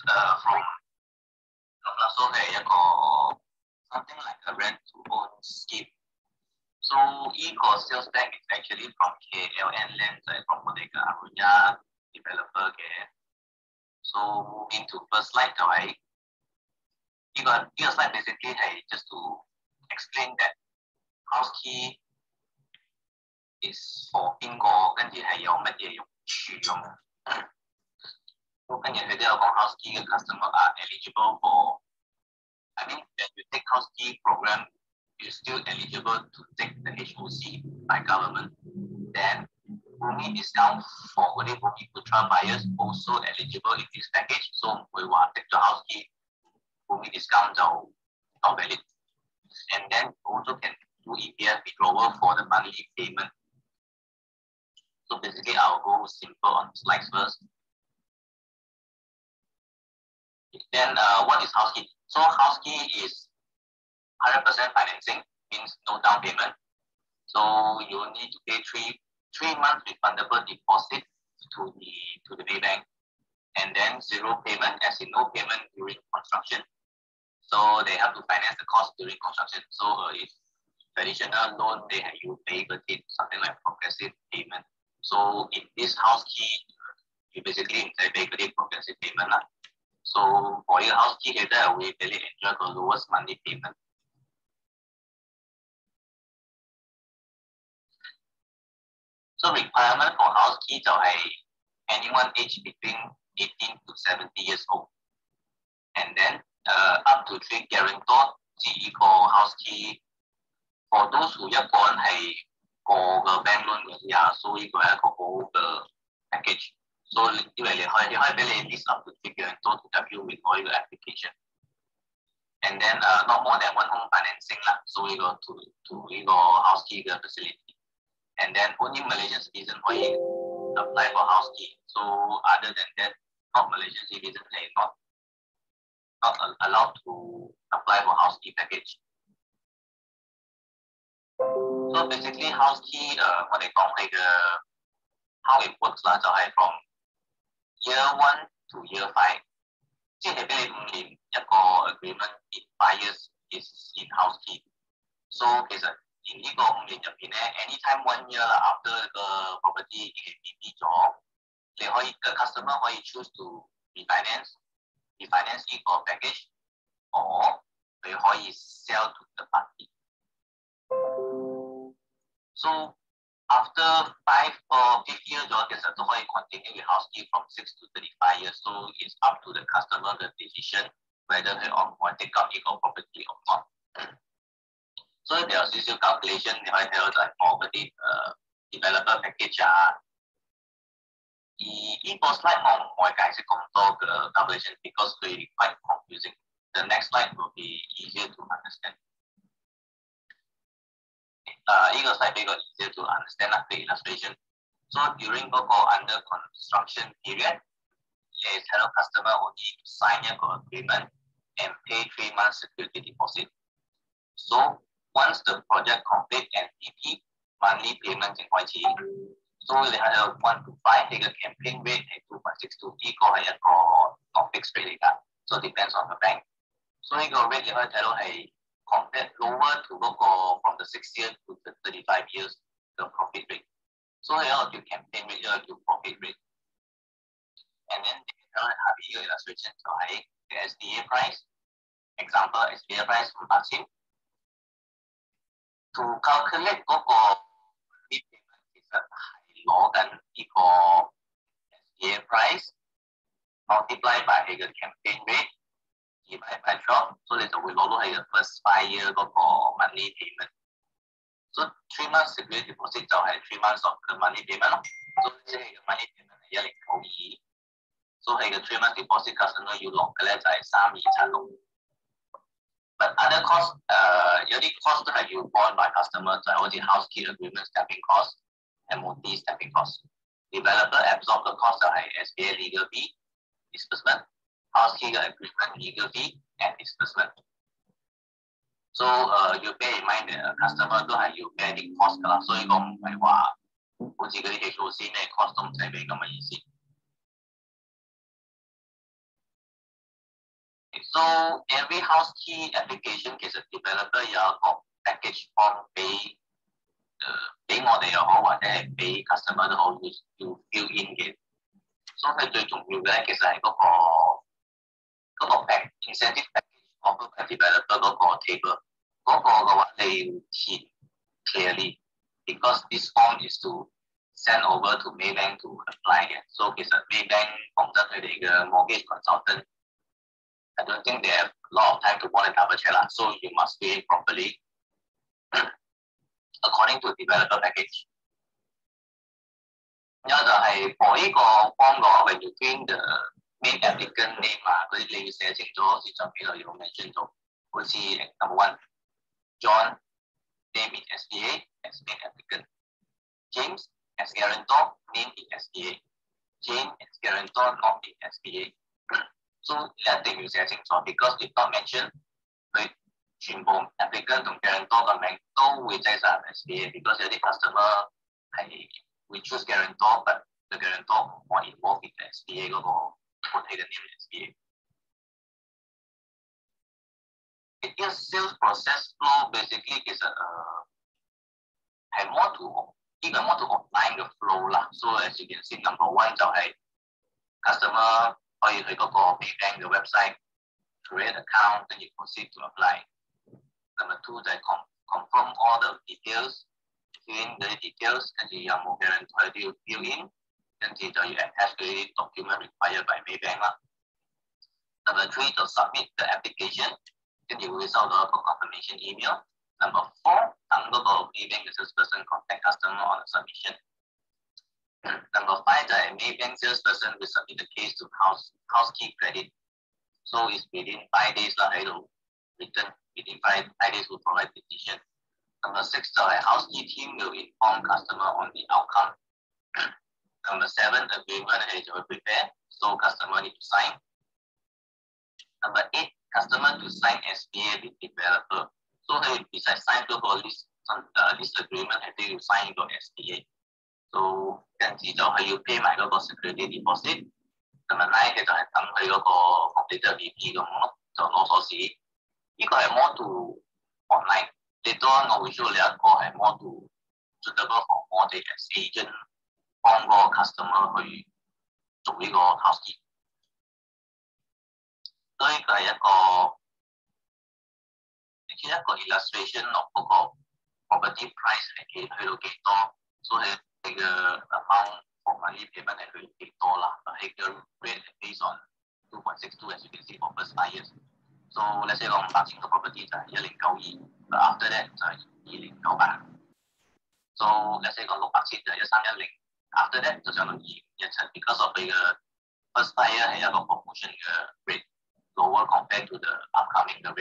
from Lasso something like a rent to own scheme. So sales bank is actually from KLN Land from Bodega Arunya developer So moving to first slide right? This slide basically just to explain that Houzkey is for 邊個，跟住係有乜嘢用處咁。跟住佢都有講 Houzkey 嘅 customer are eligible for. I mean, when you take Houzkey program, you're still eligible to take the HOC by government. Then, Bumi discount for Bumi Putra buyers also eligible in this package. So, we want to take the Houzkey Bumi discount so not valid. And then also can do EPF withdrawal for the monthly payment. So basically, I'll go simple on slides first. Then what is Houzkey? So Houzkey is 100% financing, means no down payment. So you need to pay three months refundable deposit to the bank, and then zero payment, as in no payment during construction. So they have to finance the cost during construction. So if traditional loan, you pay something like progressive payment. So in this Houzkey, you basically pay progressive payment. So for your Houzkey header, we really enjoy the lowest monthly payment. So requirement for Houzkey is anyone aged between 18 to 70 years old. And then up to 3 guarantor, for Houzkey. For those who 一個人係過個 bank loan 嘅，所以呢個係一個好嘅 package。所以因為你可以俾你 list up to 3 guarantor to help you with all your application。And then not more than one home financing 啦，所以呢個 to 呢個 Houzkey 嘅 facility。And then only Malaysian citizen 可以 apply for Houzkey。So other than that, not Malaysian citizen not allowed to apply for Houzkey package. So basically, Houzkey, what they call how it works lah, from year 1 to year 5. 即係俾你5年一個 agreement in 5 years is in Houzkey. So 其實 in 呢個5年入邊咧 anytime 1 year 啦 after 個 property 已經 BB 咗，你可以個 customer 可以 choose to refinance 呢個 package， or 佢可以 sell to the party。So after 5 or 5 years,其實都可以 continue with Houzkey from 6 to 35 years. So it's up to the customer the decision whether they want to take up 呢個 property or not. So 你有少少 calculation， 你可以睇到就係我嗰啲developer package 啊。而呢個 slide 我唔會解釋咁多嘅 calculation because 佢 quite confusing. The next slide will be easier to understand. 呢個 slide 比較 easier to understand the illustration. So during 嗰個 under construction period, 你睇到 customer only sign 一個 agreement and pay 3 months security deposit. So once the project complete and PP, monthly payment 先開始。So 你睇到1 to 5你嘅 campaign rate 係 2.62， 呢個係一個 not fixed rate 嚟㗎。So depends on the bank. So 呢個 rate 你可以睇到係 compared lower to 嗰個 from the 6 years to the 35 years the profit rate. So 有一個叫 campaign rate， 有一個叫 profit rate。And then 你睇到下邊呢個 illustration 就係 SDA price。Example SDA price 500千。To calculate 嗰個 payment 其實係攞緊呢個 SDA price multiply by 佢嘅 campaign rate。divided by 12， 所以你就會攞到係 first 5 year 嗰個 monthly payment。So 3 months security deposit 就係 3 months of the monthly payment 咯。所以即係嘅 monthly payment 係1092。所以係嘅 3 months deposit customer 要落嘅咧就係3276。But other cost 有啲 cost 都係要 borne by customer， 就係好似 Houzkey agreement stamping cost、MOT stamping cost。Developer absorb 嘅 cost 就係 SBA legal fee、disbursement。Houzkey agreement legal fee and disbursement. So you bear in mind the customer 都係要 bear 啲 cost 㗎啦，所以講唔係話好似嗰啲 HOC 咩 cost 都唔使俾咁嘅意思。 So every Houzkey application 其實 developer 有一個 package form 俾我哋又好，或者係俾 customer 都好，要 fill in 嘅。所以佢最重要嘅咧，其實係嗰個 incentive package of the developer 嗰個 table。嗰個嘅話你要填 clearly because this form is to send over to Maybank to apply 嘅。So 其實 Maybank 講真佢哋嘅 mortgage consultant。I don't think they have a lot of time to want to double check lah. So you must do it properly according to developer package. 然後就係 for 呢個 form 嘅話 when you fill in the main applicant name 啊，嗰啲你要寫清楚，好似上邊度有 mention 到，好似 number 1 John name in SPA as main applicant, James as guarantor name in SPA, Jane as guarantor not in SPA. So 你一定要寫清楚 because if not mention 佢全部 applicant 同 guarantor 嘅名都會擠晒入 SPA because 有啲 customer 係會 choose guarantor but the guarantor more involved in the SPA 嗰個 quoted name SPA。呢個 sales process flow basically 其實係 more to 呢個 more to online 嘅 flow 啦。So as you can see number 1就係 customer可以去嗰個 Maybank 嘅 website create account then you proceed to apply。Number 2就係 confirm all the details fill in the details 跟住有冇 guarantor 都要 fill in 跟住就要 attach 嗰啲 document required by Maybank 啦。Number 3就 submit the application 跟住會收到一個 confirmation email。Number 4等嗰個 Maybank 嘅 salesperson contact customer on the submission。Number 5就係 Maybank salesperson will submit the case to Houzkey credit。So it's within 5 days 啦喺度 return within 5 days will provide decision。Number 6就係 Houzkey team will inform customer on the outcome。Number 7 agreement 係就會 prepare so customer need to sign。Number 8 customer to sign SPA with developer。So 佢 besides sign 嗰個 list agreement 係都要 sign 個 SPA。So 跟住就係要 pay 埋嗰個 security deposit。Number 9嘅就係等佢嗰個 completed VP 咁咯，就攞鎖匙。呢個係 more to online。Later on 我會 show 你一個係 more to suitable for 我哋 as agent 幫嗰個 customer 去做呢個 Houzkey。所以呢個係一個 illustration of 嗰個 property price 係去到幾多，所以你嘅 amount for monthly payment 係去到幾多啦。係個 rate based on 2.62 as you can see for first 5 years。So let's say 講500,000個 property 就係1092，but after that 就係2098。So let's say 講600,000就係1310，after that 就上到2517 because of 佢嘅 first 5 year 係一個 promotion 嘅 rate lower compared to the upcoming 嘅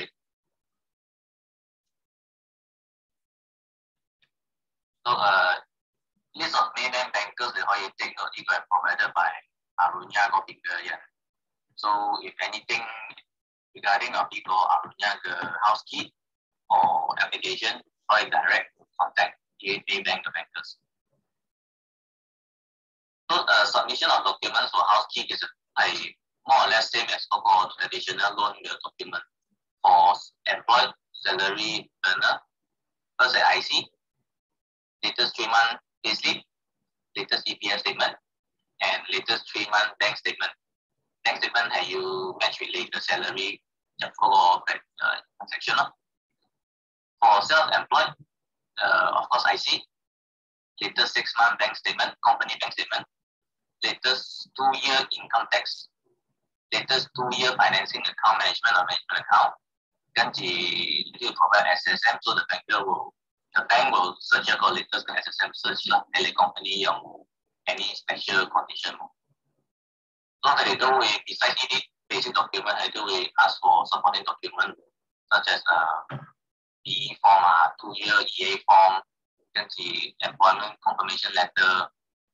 rate。So list of Maybank bankers 你可以 take note，呢個係 provided by Arunya 嗰邊嘅人。So if anything regarding of 呢個 Arunya 嘅 Houzkey or application，可以 direct contact 啲 Maybank 嘅 bankers。So submission of documents for Houzkey 其實係 more or less same as 嗰個 traditional loan 嘅 document for employed salary earner。First 係 IC。Latest 3 month payslip, latest EPF statement, and latest 3 month bank statement. Bank statement 係要 match with 你嘅 salary 入嗰個 transaction 咯。For self-employed, of course IC, latest 6 month bank statement, company bank statement, latest 2-year income tax, latest 2-year financing account management or management account. 跟住要 provide SSM, so the bank will search 一個 latest 嘅 SSM search 啦，睇你 company 有冇 any special condition 冇。所以佢哋都會 besides 呢啲 basic document 係都會 ask for supporting document such as DE form 啊 2-year EA form， 跟住 employment confirmation letter，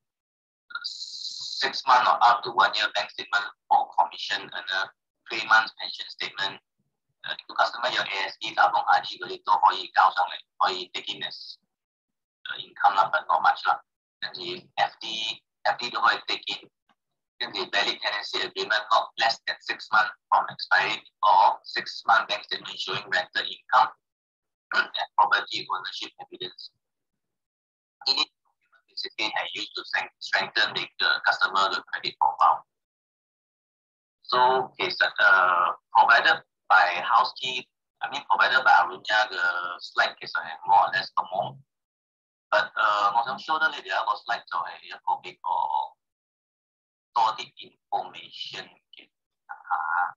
6 month or up to 1 year bank statement for commission earner， 3 months pension statement。個 customer 有 ASD 打工 RG 嗰啲都可以交上嚟，可以 take in as income 啦，but not much 啦。跟住 FD 都可以 take in， in the valid tenancy agreement not less than 6 months from expiry or 6-month bank statement showing rental income and property ownership evidence. It basically used to strengthen the customer credit profile. So, provided by Houzkey, provided by Arunya, the slide case more or less common. But 我想 show 到你哋一個 slide 就係一個比較多啲 information 嘅嚇。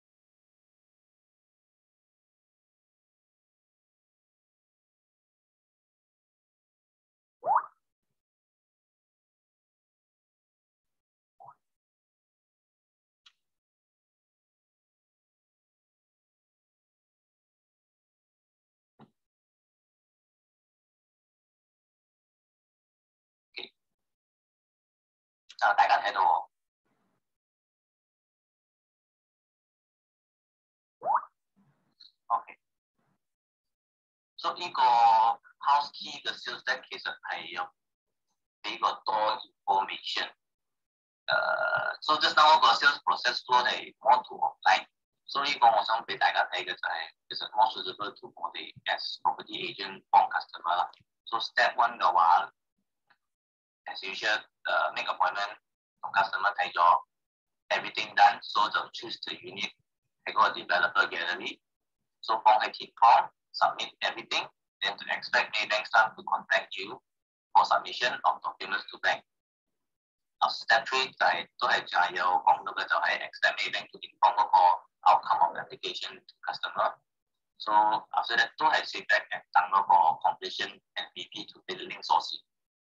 大家睇到我 ，OK。所以呢個 Houzkey 嘅 sales deck 其實係有比較多 information。So just now 個 sales process flow 係 more to offline。所以呢個我想俾大家睇嘅就係其實 more suitable to 我哋 as property agent 幫 customer 啦。So step 1嘅話 ，as usual，make appointment 同 customer 睇咗 everything done， so 就 choose the unit 喺個 developer gallery， so 幫佢填 form。Submit everything, then to expect Maybank staff to contact you for submission of documents to bank. Step 3都係有講到嘅就係 expect Maybank to inform 嗰個 outcome of application to customer. So after that 都係 sit back and 等嗰個 completion and BP to billing source.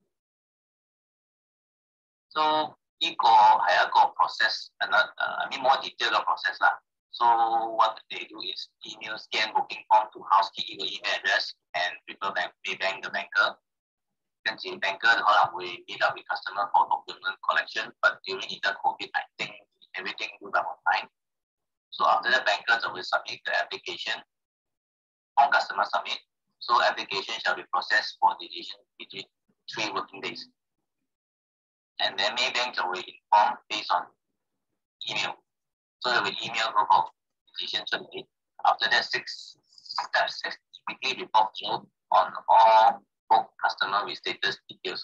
So 呢個係一個 process， more detail 嘅 process 啦。So what they do is email scan booking form to Houzkey email address and refer back Maybank the banker. 跟住 banker 可能會 meet up with customer for document collection, but during the COVID, I think everything will be online. So after the banker 就會 submit the application, on customer submit. So application shall be processed for decision between 3 working days. And then Maybank 就會 inform based on email. So they will email the decision to me. After that, 6 steps, weekly report flow on all book customer with status details.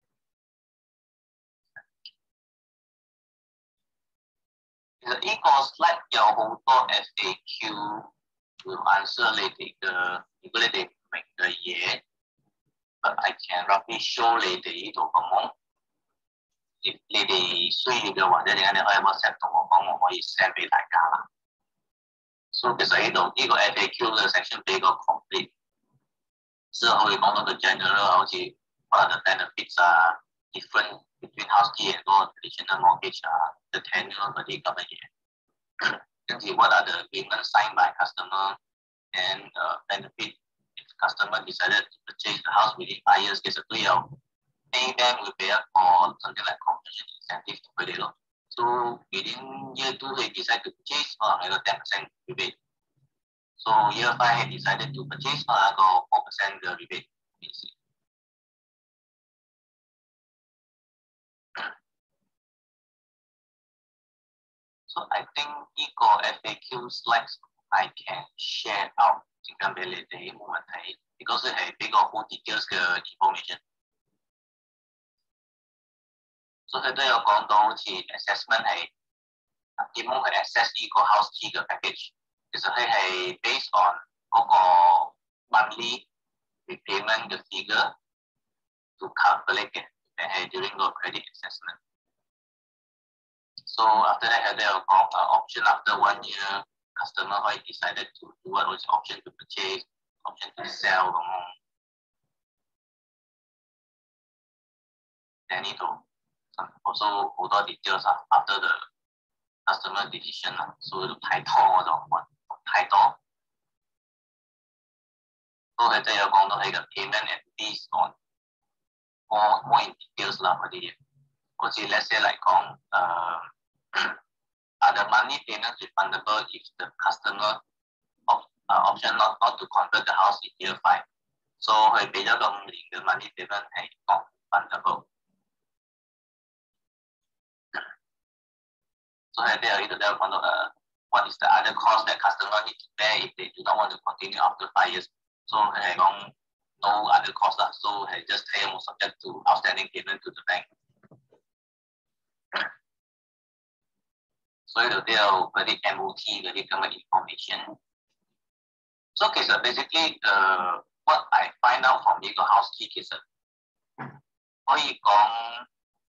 The e-course slide 有好多 FAQ will answer 你哋嘅如果你哋唔明嘅嘢 ，but I can roughly show 你哋呢度咁樣。if 你哋需要嘅或者點解你可以 WhatsApp 同我講，我可以 send 俾大家啦。所以其實呢度呢個 FAQ 嘅 section 比較 complete， 之後可以講到個 general 好似 what are the benefits 啊 ，different between Houzkey and 嗰個 traditional mortgage 啊 ，the tenure 嗰啲咁嘅嘢。跟住 what are the agreements signed by customer and benefit if customer decided to purchase the house within 5 years， 其實都有。Maybank will pay for something like conversion incentive to pay it. So within year 2, he decided to purchase, I got 10% rebate. So year 5, he decided to purchase, I got 4% rebate. So I think equal FAQ slides I can share out because they have big or full details information. So 佢都有講到好似 assessment 係點樣去 assess 呢個 Houzkey 嘅 package， 其實佢係 based on 嗰個 monthly repayment 嘅 figure to calculate 嘅，係 during 個 credit assessment。So after that 佢都有講option after 1 year customer 可以 decided to do what was option to purchase, option to sell 咁樣。喺呢度。Also 好多 details after the customer decision 所以太多我就唔太多。都係都有講到係個 payment and fees on more in details 啦嗰啲嘢。好似 let's say 嚟講are the money payments refundable if the customer option not to convert the house in year 5。So 佢俾咗個5年嘅 money payment 係 not refundable。 So they are either what is the other cost that customer need to pay if they do not want to continue after 5 years. So no other cost, so just pay more subject to outstanding payment to the bank. So they are very MOT, very government information. So basically what I find out from legal Houzkey 其實可以講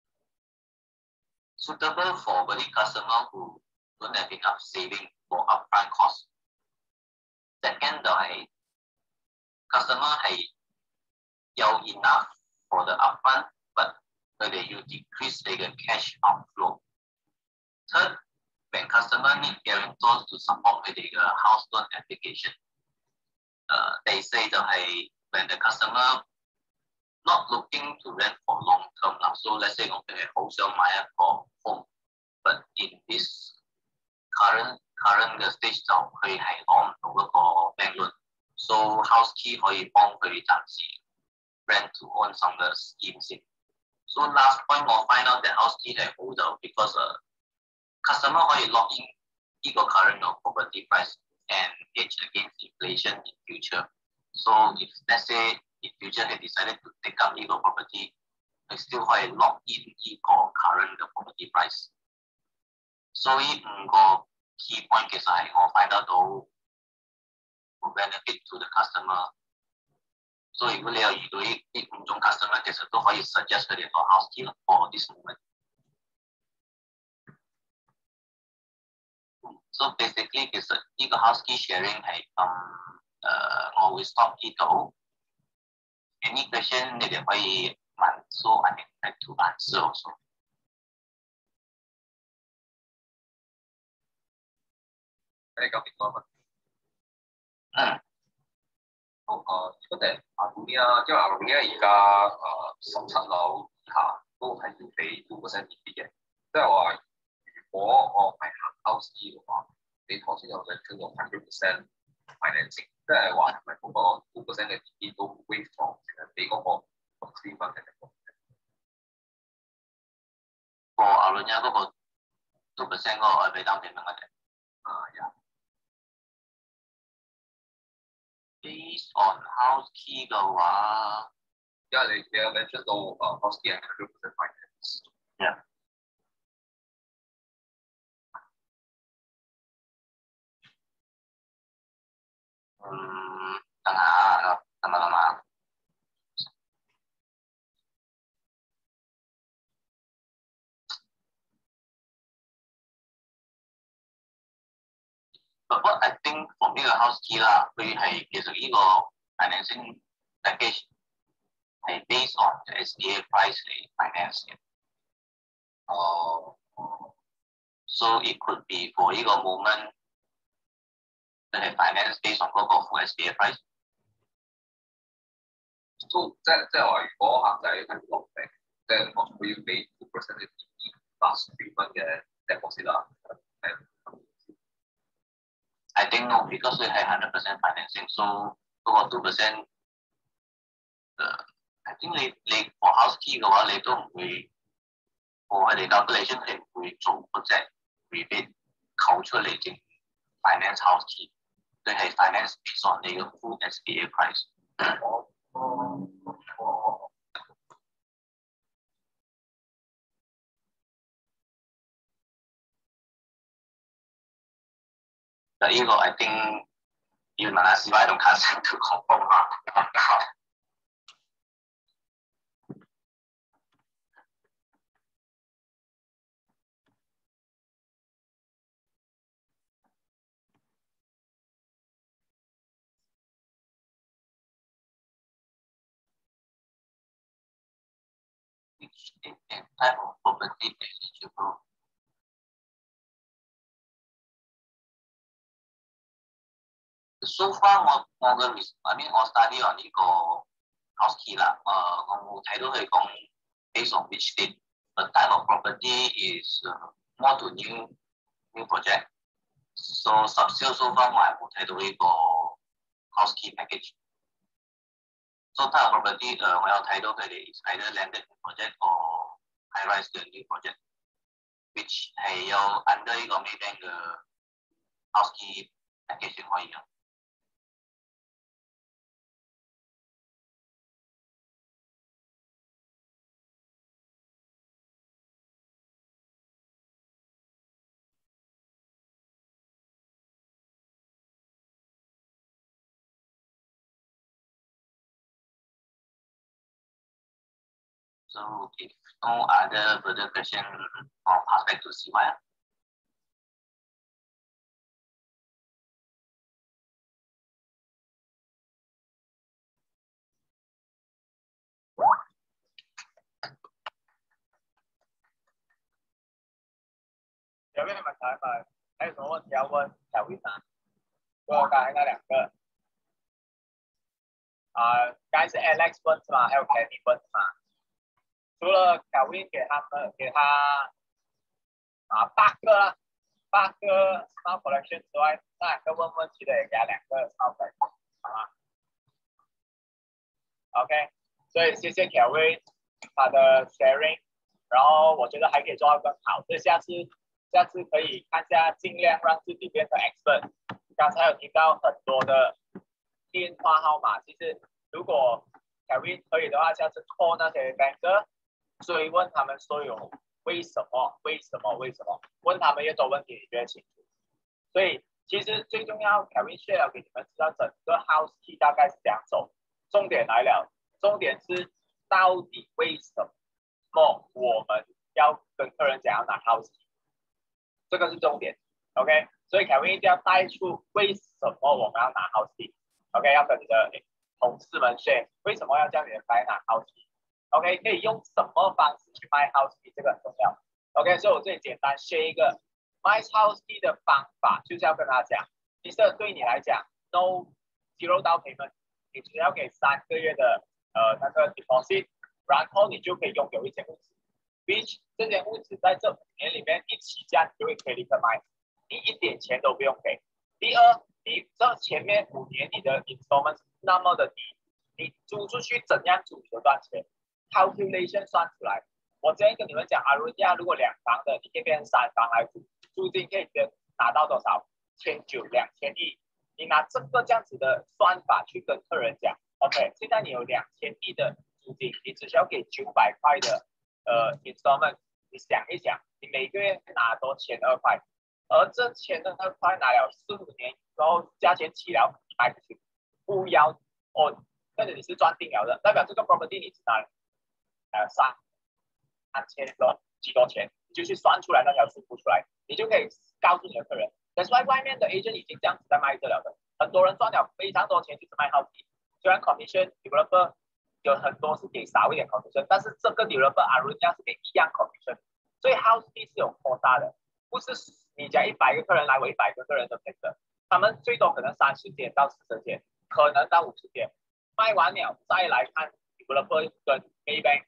suitable for very customer who don't have enough saving for upfront cost. Second 就係 customer 係有 enough for the upfront, but 佢哋要 decrease 你嘅 cash outflow. Third, when customer need guarantors to support 佢哋嘅 house loan application. They say 就係 when the customer not looking to rent for long term. So let's say 我哋好想買一個 home, but in this current stage 就佢係攞唔到嗰個 bank loan. So Houzkey 可以幫佢暫時 rent to own some嘅 scheme先。So last point 我 find out that Houzkey 係好就 because customer 可以 lock in 呢個 current of property price and hedge against inflation in future. So if let's say in future they decided to take up legal property, they still 可以 lock in 呢個 current 嘅 property price. So 呢5個 key point 其實係我 find out 到 benefit to the customer. So 如果你有遇到呢5種 customer， 其實都可以 suggest 佢哋做 Houzkey for this moment. So basically 其實呢個 Houzkey Sharing 係我會 stop 呢度。Any question 你哋可以問 ，so I can try to answer also. 你今年多乜？好如果係阿古呢啊，因為阿古呢而家17樓以下都係要俾 2% 利息嘅，即係話如果我係行 Houzkey 嘅話，你頭先有講叫做 100% financing， 即係話係咪嗰個 2% 嘅利息都 waive 咗，淨係俾嗰個6%嘅利息？ 阿倫有嗰個 2% 嗰個我俾擔點乜嘅？ 呀。 Based on Houzkey 嘅話， 因為你有 mention 到Houzkey 係 100% finance。 Yeah. 等下。But what I think from 呢個 Houzkey 啦，佢係其實呢個 financing package 係 based on the SBA price 嚟 finance 嘅。So it could be for 呢個 moment 佢係 finance based on 嗰個 full SBA price。 So 即係話，如果客仔係落定，即係我要俾 2% 嘅 3蚊嘅 deposit 啦。 I think no, because 佢係 100% financing, so 嗰個 2%， I think 你 for Houzkey 嘅話，你都唔會 for 佢哋 calculation 係唔會做嗰隻 rebate 扣出嚟正 finance Houzkey， 佢係 finance based on 你嘅 full SBA price。但呢個 I think 要問下 CY 同 Cousin to confirm 下。Which type of property eligible? So far 我嘅 I mean 我 study on 呢個 Houzkey 啦，我冇睇到佢講 based on which state the type of property is more to new project。So subsale so far 我係冇睇到呢個 Houzkey package。So type of property 我有睇到佢哋 either landed project or high rise 嘅 new project。 which 係有 under 呢個 Maybank 嘅 Houzkey package 可以用。So if no other further question, I'll pass back to Simaya. 有咩問題問？還有什麼問題要問小薇嗎？除了剛才那兩個，剛才是 Alex 問是嗎？還有 Kenny 問是嗎？除了小薇給他8個 Smart Collection 之外，那兩個問問題的也給他2個 Smart Collection， 好嗎 ？OK， 所以謝謝 Kelvin 他的 sharing， 然後我覺得還可以做到更好，所以下次可以看下，盡量讓自己變成 expert。剛才有聽到很多的電話號碼，其實如果 Kevin 可以的話，下次 call 那些 banker， 追問他們所有為什麼，問他們越多問題，你越清楚。所以其實最重要 ，Kevin share 了給你們知道整個 Houzkey 大概是2種，重點來了，重點是到底為什麼我們要跟客人講要拿 Houzkey。這個是重點 ，OK， 所以凱文一定要帶出為什麼我們要拿 Houzkey，OK， 要跟你的同事們 share 為什麼要叫你們來拿 Houzkey，OK， 可以用什麼方式去賣 Houzkey， 這個很重要 ，OK， 所以我這裡簡單 share 一個賣 Houzkey 的方法，就是要跟他講，其實對你來講 ，no zero down payment， 你只要給3個月的那個 deposit， 然後你就可以擁有一間屋子。which 這間屋子在這5年裡面一起價就會可以立刻賣，你一點錢都不用給。第二，你這前面5年你的 installment 那麼的低，你租出去怎樣租就賺錢 ，calculation 算出來。我之前跟你們講，阿倫亞如果2房的，你可以變成3房來租，租金可以拿到多少？1900、2100，你拿這個這樣子的算法去跟客人講 ，OK， 現在你有2000億的租金，你只需要給900塊的。installment， 你想一想，你每個月拿多12塊，而這12塊拿了4-5年之後，價錢起了賣出去，不要哦，但是你是賺定了的，代表這個 property 你只拿3000多幾多錢，你就去算出來那條數出來，你就可以告訴你的客人，但是外面的 agent 已經這樣子在賣這了的，很多人賺了非常多錢就是賣 Houzkey， 雖然 commission developer。有很多是給少一點 commission， 但是這個 developer 阿倫亞是給一樣 commission， 所以 Houzkey 是有 quota 的，不是你講100個客人來，我100個客人都可以的，他們最多可能30天到40天，可能到50天，賣完了再來看 developer 跟 Maybank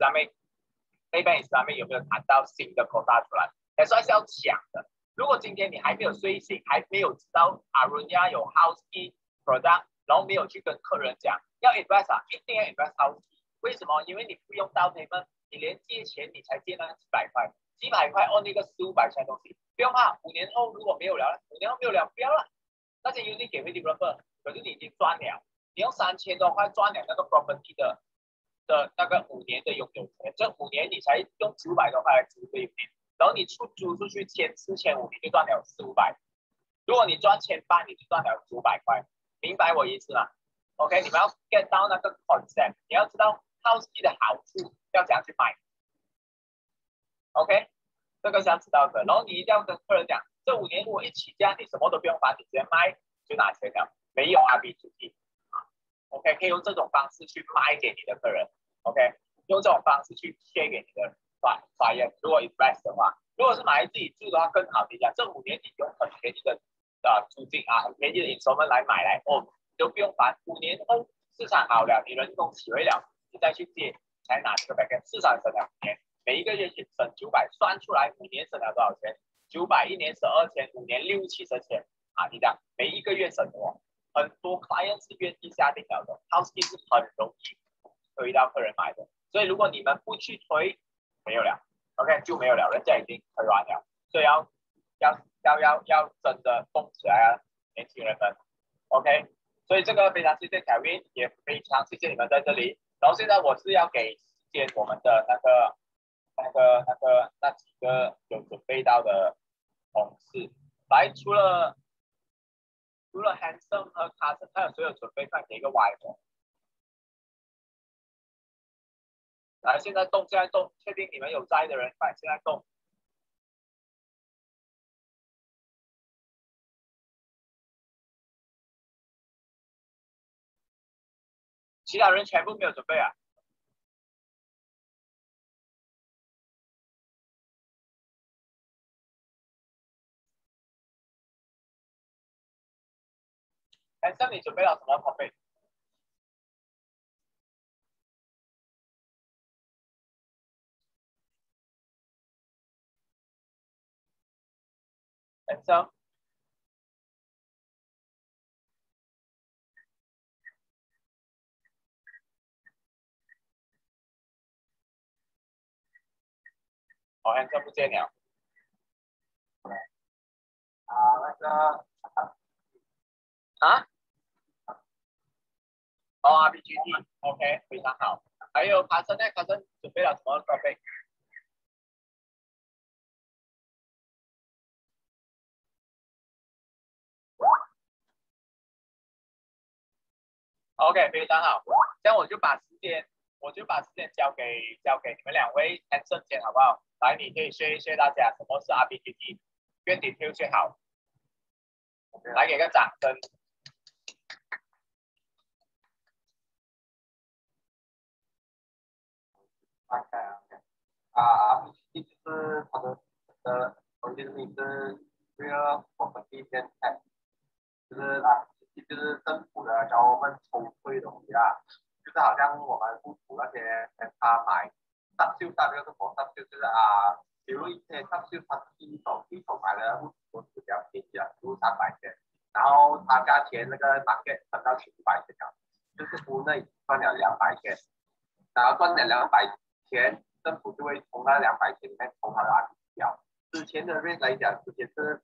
Islamic 有沒有談到新的 quota 出來，還是要講的。如果今天你還沒有睡醒，還沒有知道阿倫亞有 Houzkey product， 然後沒有去跟客人講。要 invest 啊，一定要 invest Houzkey。為什麼？因為你不用down payment，你連借錢你才借那幾百塊按那個400-500錢東西，不用怕。5年後如果沒有了，5年後沒有了，不要了。那些 unit 給回 developer， 可是你已經賺了，你用3000多塊賺了那個 property 的那個5年的擁有權，這5年你才用900多塊來租這一年，然後你租出去1400-1500，你就賺了400。如果你賺1800，你就賺了900塊，明白我意思嗎？OK， 你們要 get 到那個 concept， 你要知道 Houzkey 的好處要怎樣去賣。OK， 這個是要知道的。然後你一定要跟客人講，這5年如果一起價，你什麼都不用發，你直接賣就拿錢了，沒有 RB2T。OK， 可以用這種方式去賣給你的客人。OK， 用這種方式去 share 給你的client。如果 invest 的話，如果是買來自己住的話更好。你講這5年你用很便宜的租金啊，很便宜的 installment 來買來哦。都不用煩，5年後市場好了，你人工起回了，你再去借，才拿這個 back， 市場省了5年，每一個月省900，算出來5年省了多少錢？900，一年12千，5年6-70千啊！你講每一個月省哦，很多 client 是願意下定了的 ，Houzkey 是很容易推到客人買的，所以如果你們不去推，沒有了 OK 就没有了，人家已经推完了，所以要真的动起来啊，年轻人们 ，OK， 所以这个非常谢谢 Kevin， 也非常谢谢你们在这里。然后现在我是要给时间我们的那几个有准备到的同事来，除了 Hanson 和 Carson， 还有谁有准备快给一个 Y 的？来，现在动，确定你们有在的人，快现在动。其他人全部没有准备啊。Hanson， 你准备了什么宝贝？Hanson。哦，Hanson 不见了。 那个啊？哦 ，RBGT，OK， 非常好。还有Carson呢？Carson 准备了什么宝贝？OK， 非常好。这样我就把时间交给你们两位 Hanson 先，好不好？来，你可以学一学大家什么是 RBGT， 越 detail 越好。来，给个掌声。 就是它的关键名是这个我们第一天就是政府的教我们抽税的东西啊，就是好像我们付出那些他买上秀那个是什么上秀就是比如一些上秀它是一手买的物都是比较便宜啊，如300元，然后他价钱那个 market 分到700元了，就是屋内赚了200元，然后赚了200钱，政府就会从那200钱里面抽他的 RBT 掉。之前的 rate 来讲，之前是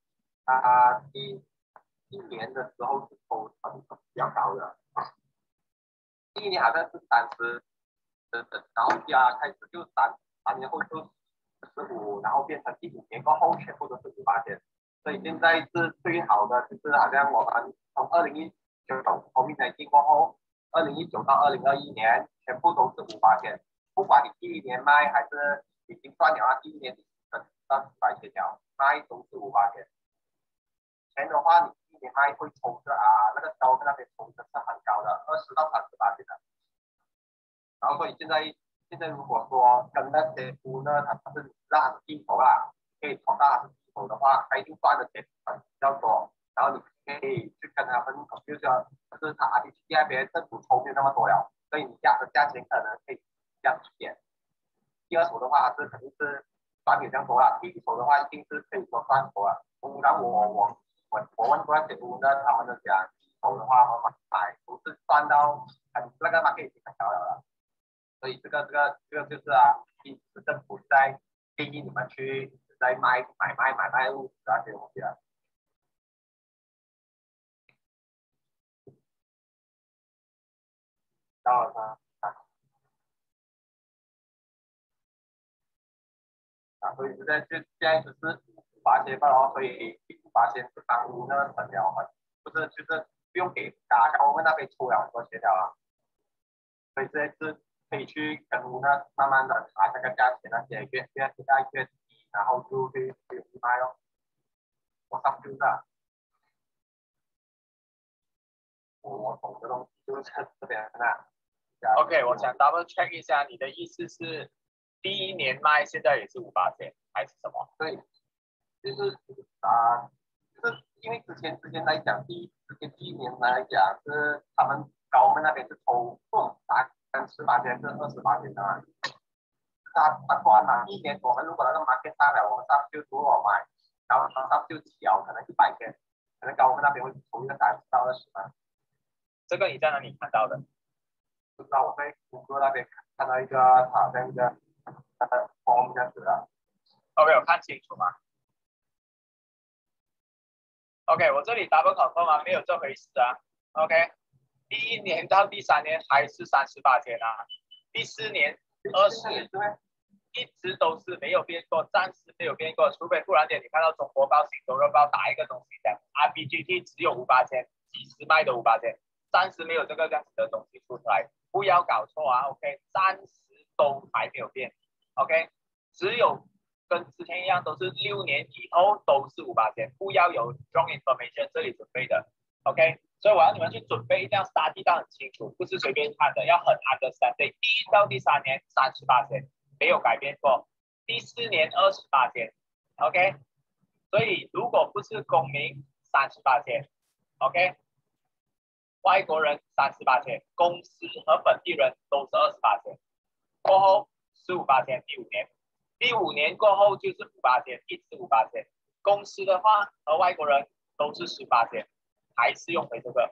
一年的时候是抽成比较高的，第一年好像是30，然后开始就3年后就15，然后变成第5年过后全部都是18天，所以现在是最好的，就是好像我们从2019 COVID-19 过后，2019到2021年全部都是18天，不管你第一年卖还是已经赚了第一年到400天了，卖都是18天。钱的话，你第一年卖会抽的那个高那边抽的是很高的，20到38天的。然后所以现在如果说跟那些屋呢，它是让它进口啦，可以抽到它是进口的话，它一定赚的钱比较多。然后你可以去跟他们，就是他RBT那边政府抽没有那么多了，所以你价钱可能可以降一点。第二手的话是肯定是赚没这样多啦，第一手的话一定是可以说赚多了。然后我问过那些屋呢，他们的讲第一手的话，我们买都是赚到那个 market 已经很高了。所以这个就是是政府在建议你们去在买卖物那些东西啊。到了吗？所以现在就是8千份哦，所以8千是当屋呢省了就是不用给我们那边抽了很多钱了啊，所以这是可以去跟屋呢慢慢的查这个价钱那些越低，然后就会卖咯。我上就是我懂的东西就是这边的。 OK， 我想 double check 一下，你的意思是第一年卖现在也是58天，还是什么？ 对，就是就是因为之前来讲，第一年来讲是他们高门那边是抽18天是28天的嘛，他关嘛，一年我们如果那个 market 大了，我们上就如果买，然后上就小可能100天，可能高门那边会抽一个30到20嘛。 这个你在哪里看到的？ 不知道我在谷歌那边看到一个好像一个form 这样子的。 OK， 我看清楚吗 ？OK， 我这里 double confirm 啊，没有这回事啊。OK， 第1年到第3年还是38天啊，第4年20，一直都是没有变过，暂时没有变过，除非突然间你看到中国报、新洲日报打一个东西讲 RBGT 只有58千，几时卖的58千，暂时没有这样子的东西出来，不要搞错啊 ，OK， 暂时都还没有变 ，OK， 只有跟之前一样都是6年以后都是58千，不要有 wrong information 这里准备的 ，OK。所以我要你们去准备，一定要 study 到很清楚，不是随便看的，要很 understanding。第1到第3年38千。没有改变过，第4年28天 ，OK， 所以如果不是公民38天 ，OK， 外国人38天，公司和本地人都是28天，过后18天，第5年过后就是58天，一直58天，公司的话和外国人都是18天，还是用回这个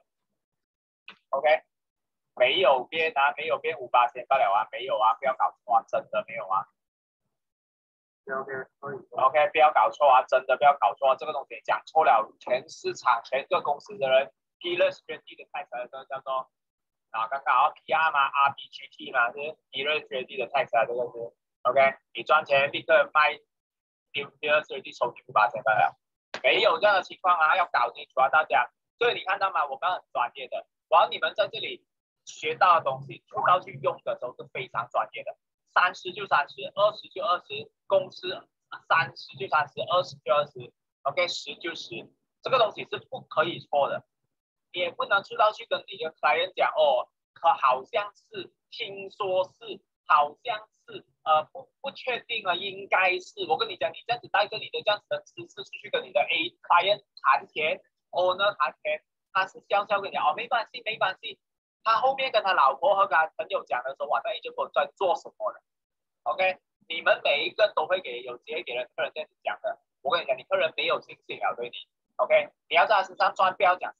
，OK。没有变啊，没有变58千罢了啊，没有啊，不要搞错啊，真的没有啊。OK， 不要搞错啊，真的不要搞错啊，这个东西讲错了，全市场全个公司的人 ，dealer strategy 的 tax 这个叫做啊，刚刚PR 嘛 ，RBGT 嘛，是 dealer strategy 的 tax 啊，这个是 OK， 你赚钱立刻卖 dealer strategy 收你58千罢了，没有这样的情况啊，要搞清楚啊，大家。所以你看到吗？我刚刚很专业的，我要你们在这里。学到的东西出到去用的时候是非常专业的，30就30，20就20，公司30就30，20就20 ，OK， 10就10，这个东西是不可以错的，你也不能出到去跟你的 client 讲哦，好像是，听说是，好像是，不确定了，应该是，我跟你讲，你这样子带着你的这样子的知识出去跟你的 A client 谈钱 ，owner 谈钱，他是笑笑跟你讲哦，没关系，没关系。他后面跟他老婆和跟他朋友讲的时候，哇，那就不在做什么了 ，OK？ 你们每一个都会有机会给人客人这样子讲的。我跟你讲，你客人没有信心了，对你 ，OK？ 你要在他身上赚，不要讲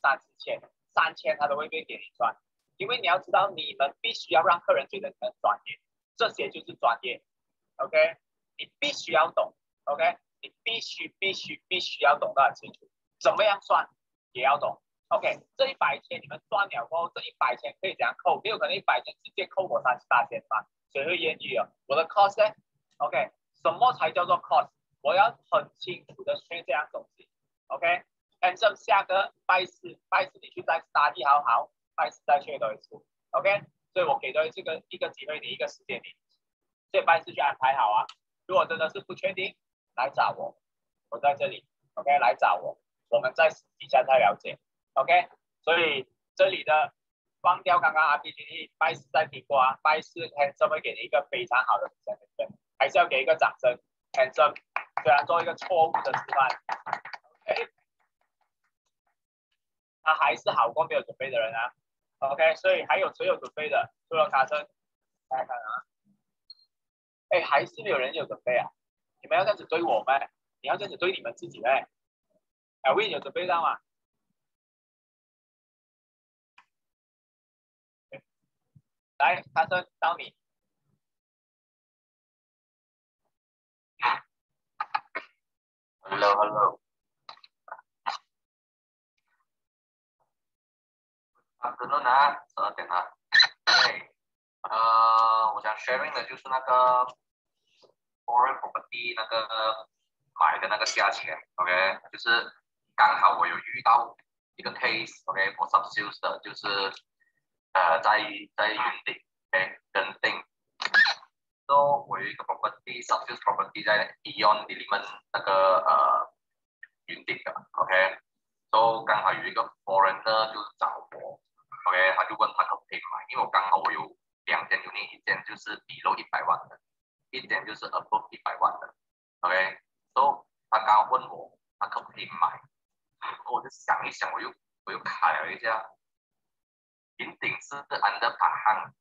3000他都会给你赚，因为你要知道，你们必须要让客人觉得你们专业，这些就是专业 ，OK？ 你必须要懂 ，OK？ 你必须要懂得很清楚，怎么样算也要懂。OK， 这100千你们赚了过后，这100千可以怎样扣？没有可能100千直接扣我38千吧？谁会愿意啊？我的 cost 呢 ？OK， 什么才叫做 cost？ 我要很清楚的学这样东西。OK，and、下个拜四你去再 study 好，拜四再学多一次。OK， 所以我给多一个机会你，一个时间你，所以拜四就安排好啊。如果真的是不确定，来找我，我在这里。OK， 来找我，我们在私底下再了解。OK， 所以这里的放掉刚刚 RBGT， 拜四再听过啊，拜四 Handsome 会给你一个非常好的指正，还是要给一个掌声 ，Handsome 虽然做一个错误的示范 ，OK， 他还是好过没有准备的人啊 ，OK， 所以还有谁有准备的？除了卡森，大家看啊，哎，还是没有人有准备啊？你们要这样子对我们，你要这样子对你们自己嘞？哎 ，Win 有准备到吗？来，卡森到你。 Hello。afternoon 啊，12点啊。对，我想 sharing 的就是那个 foreign property 那个买的那个价钱 ，OK， 就是刚好我有遇到一个 case，OK， for sub-sales 的，就是在云顶 ，OK， 跟定。So 我有一个 property sub-sales property 在 Eon Element 那个云顶的 ，OK，So 刚好有一个 foreigner 就是找我。OK， 他就问他可不可以买，因为我刚好我有2间 unit， 一间就是 below 100万的，一间就是 above 100万的。OK，so 他刚好问我他可不可以买，我就想一想，我又卡了一下，云顶是 under 排行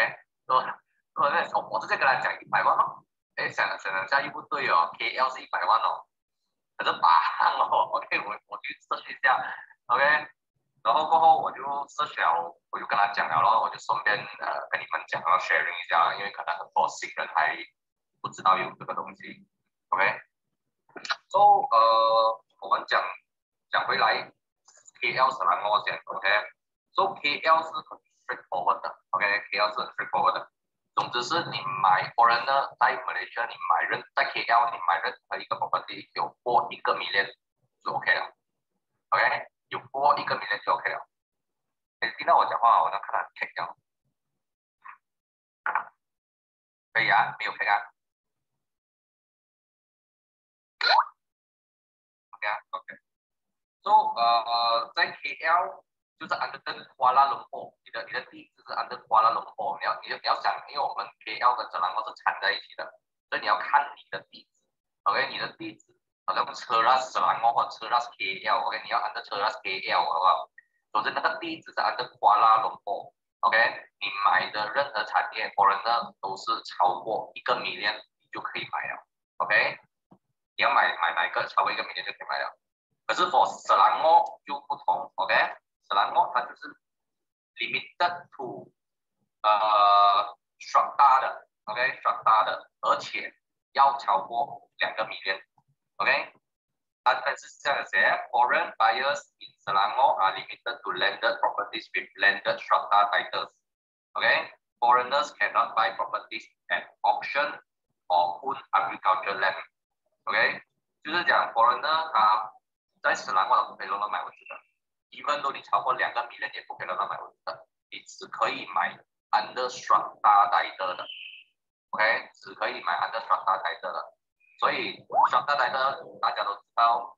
，OK，so 我直接跟他讲100万哦，想下又不对哦 ，KL 是100万哦，可是排行哦 ，OK， 我去试一下 ，OK。然后过后我就设了，我就跟他讲了咯，我就顺便跟你们讲，要 sharing 一下，因为可能很多新人还不知道有这个东西 OK，so 我们讲回来 KL 是哪个先 ？OK，so KL 是很 straightforward 的 ，OK，KL 是很 straightforward 的。总之是你买 foreigner 在 Malaysia， 你买在 KL 你买任何一个 property 有过1个 million 就 OK 了 ，OK， 有过1个 million 就 OK 了。听到我讲话，我能看到 kick 掉，可以啊，没有 kick 啊。OK，so 在 KL 就是 under 瓜拉隆坡，你的地址是 under 瓜拉隆坡，你要想，因为我们 KL 跟吉隆坡是缠在一起的，所以你要看你的地址 ，OK， 你的地址好像Cheras 吉隆坡或Cheras KL，OK， 你要 under Cheras KL 好不好？总之那个地址是 under 瓜拉隆坡 ，OK， 你买的任何产业 foreigner 都是超过1个 million 你就可以买了 ，OK， 你要买哪一个超过1个 million 就可以买了。可是 for 斯兰莫就不同 ，OK， 斯兰莫它就是 limited to strata 的 ，OK， strata 的，而且要超过2个 million，OK， 它是这样写 ，foreign buyers in Selangor are limited to landed properties with landed strata titles，OK，foreigners cannot buy properties at auction or own agricultural land，OK， 就是讲 foreigner 他在斯兰克不可以乱买屋子的 ，even though 你超过2个 million 也不可以乱买屋子的，你只可以买 under strata title 的 ，OK， 只可以买 under strata title 的，所以 strata title 大家都知道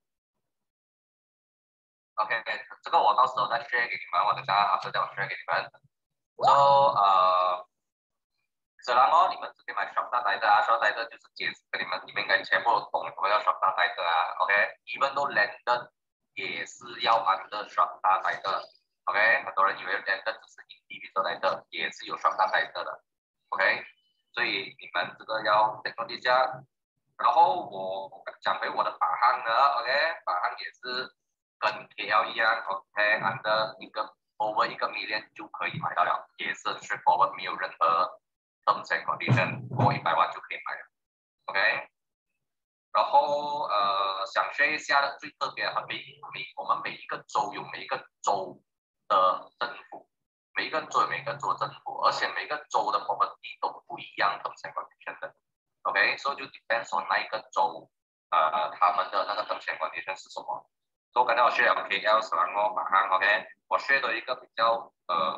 ，OK， 这个我到时候再 share 给你们，我等下after that 我 share 给你们，so 斯兰克你们只可以买 strata title 啊 ，strata title 就是解释给你们应该全部都懂什么叫 strata title 啊 ，OK，even though landed 也是要 under strata title 的 ，OK， 很多人以为 landed 只是 individual title， 也是有 strata title 的 ，OK， 所以你们这个要 take note 一下。然后我讲回我的法行呢 ，OK， 法行也是跟 KL 一样 ，OK，under over 1个 million 就可以买到了，也是 straightforward， 没有任何terms and condition， 过100万就可以买了 ，OK。然后想学一下的最特别的，我们每一个州有每一个州的政府，每一个州有每一个州的政府，而且每一个州的 property 都不一样 terms and condition 的 ，OK， 所以就 depends on 那一个州他们的那个 terms and condition 是什么。所以刚才我学了 KL 斯兰克马航 ，OK， 我学的一个比较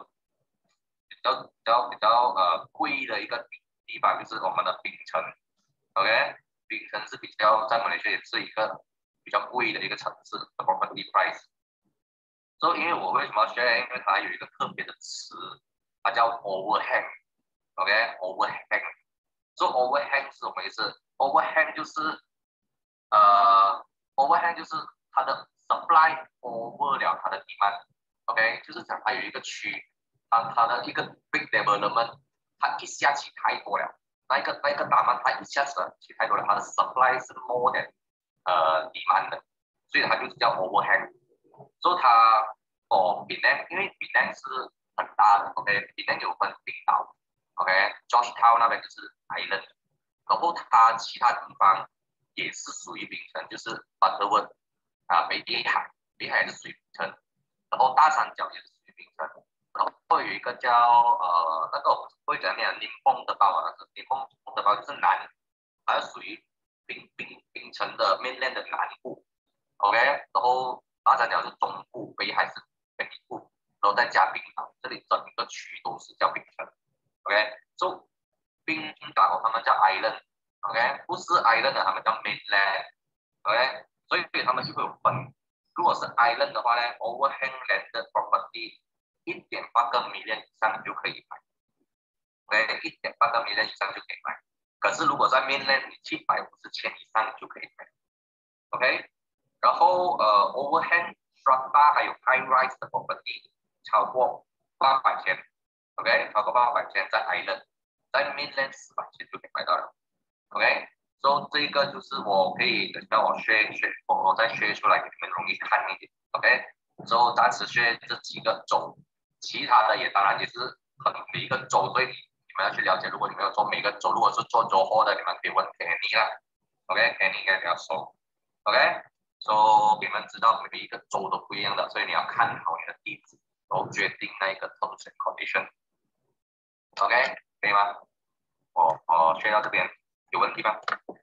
贵的一个地方就是我们的槟城 ，OK， 槟城是比较在马来西亚也是一个比较贵的一个城市的 property price。所以因为我为什么要学？因为它有一个特别的词，它叫 overhang，OK，overhang。所以 overhang 是什么意思 ？overhang 就是overhang 就是它的 supply over 了它的 demand，OK， 就是讲它有一个区。它的一个 big development， 它一下起太多了，那一个大曼它一下子起太多了，它的 supply 是 more than demand 的，所以它就是叫 overhang。所以它Penang， 因为 Penang 是很大的 ，OK，Penang 有分冰岛 ，OK，Georgetown 那边就是 island， 然后它其他地方也是属于槟城，就是 Butterworth 北海也是属于槟城，然后大三角也是属于槟城。然后有一个叫那个我会讲念宁凤的岛啊，宁凤的岛就是南，它属于槟城的 mainland 的南部 ，OK， 然后大三角是中部，北海是北部，然后再加冰岛，这里整个区都是叫槟城 ，OK， so 冰岛他们叫 island，OK， 不是 island 的他们叫 mainland，OK， 所以他们就会有分，如果是 island 的话呢 ，overhang landed property。1.8个 million 以上就可以买 ，OK， 1.8个 million 以上就可以买。可是如果在 mainland 你750千以上就可以买 ，OK。然后overhang strata 还有 high rise 的 property 超过800千 ，OK， 超过800千在 island， 在 mainland 400千就可以买到了 ，OK。所以这个就是我可以等到我我再学出来给你们容易看一点 ，OK。所以暂时学这几个州。其他的也当然也是每一个州，所以你们要去了解。如果你们要做每个州，如果是做州货的，你们可以问 Kenny 啦。 ，OK，你应该比较熟，OK，so 你们知道每一个州都不一样的，所以你要看好你的地址，然后决定那个 terms and condition，OK，可以吗？我学到这边有问题吗？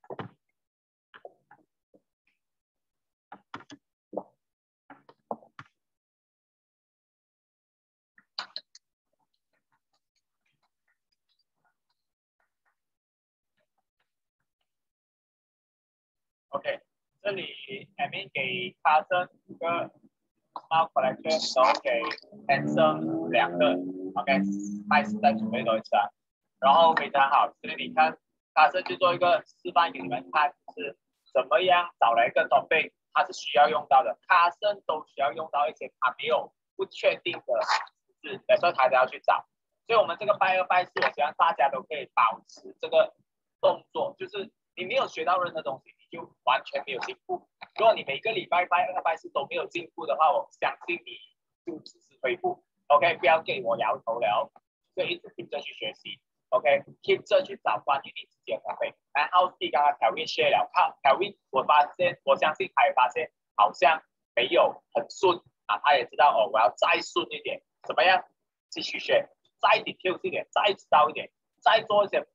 OK， 这里 admin 给 Carson 一个 small collection， 然后给 Hanson 2个 ，OK， 麦斯再准备多一次啊。然后非常好，这里你看 Carson 就做一个示范给你们看，是怎么样找来一个 topic， 它是需要用到的 ，Carson 都需要用到一些他没有不确定的字，所以他都要去找。所以我们这个拜2、拜4，我希望大家都可以保持这个动作，就是你没有学到任何东西，你就完全没有进步。如果你每个礼拜拜2、拜4都没有进步的话，我相信你就只是退步。OK， 不要给我摇头了，所以一直 keep 着去学习。OK，keep 着去找关于你自己的咖啡。然后Houzkey刚刚Kelvin share 了，Kelvin 我相信他也发现好像没有很顺啊，他也知道哦，我要再顺一点，怎么样？继续 share， 再 detail 一点，再知道一点，再做一些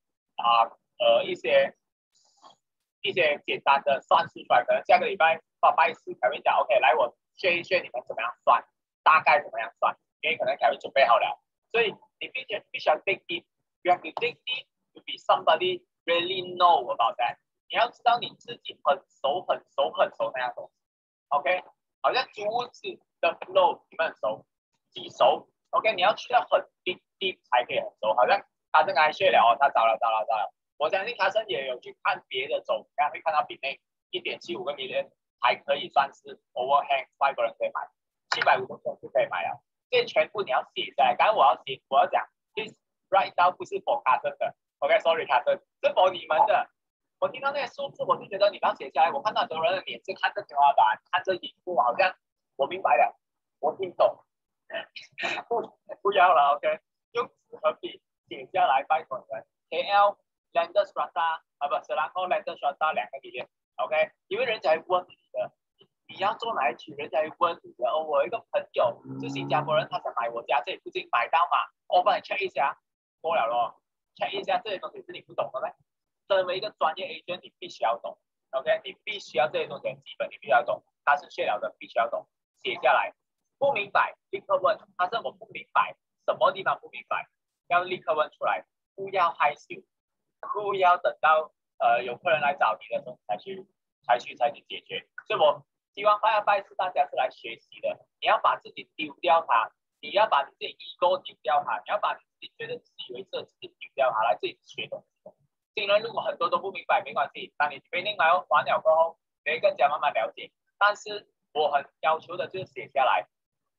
一些简单的算式出来，可能下个礼拜拜4凯文讲 OK， 来我share一share你们怎么样算，大概怎么样算，因为可能凯文准备好了，所以你必须要 dig deep，you have to dig deep to be somebody really know about that， 你要知道你自己很熟那样东西 ，OK， 好像竹子的 flow 你们很熟，几熟 ，OK， 你要去到很 deep 才可以很熟，好像他正才share 了哦，他找了。我相信卡森也有去看别的州，看会看到比内1.75个 million 还可以算是 overhang， 5个人可以买，750种就可以买了。这全部你要写下来。刚刚我要讲 ，this write down 不是 for 卡森的 ，OK，sorry 卡森，是 for 你们的。我听到那些数字，我就觉得你们要写下来。我看到很多人的脸是看着天花板，看着荧幕，好像我明白了，我听懂，不要了 ，OK， 用纸和笔写下来，拜托你们 ，KL。Lender Strata 不是，然后 Lender Strata 2个 million，OK， 因为人家会问你的，你要做哪一区，人家会问你的。哦，我有一个朋友是新加坡人，他想买我家这里附近，买到嘛？我帮你 check 一下，过了咯 ，check 一下这些东西是你不懂的咩？身为一个专业 agent， 你必须要懂 ，OK， 你必须要这些东西很基本，你必须要懂，他是学了的，必须要懂，写下来。不明白立刻问，他是我不明白，什么地方不明白，要立刻问出来，不要害羞。不要等到有客人来找你的时候才去解决，所以我希望拜2、拜4大家是来学习的，你要把自己丢掉它，你要把你自己 ego 丢掉它，你要把你自己觉得自以为是的自己丢掉它，来自己学东西。新人如果很多都不明白没关系，当你 training 完了过后，你会更加慢慢了解。但是我很要求的就是写下来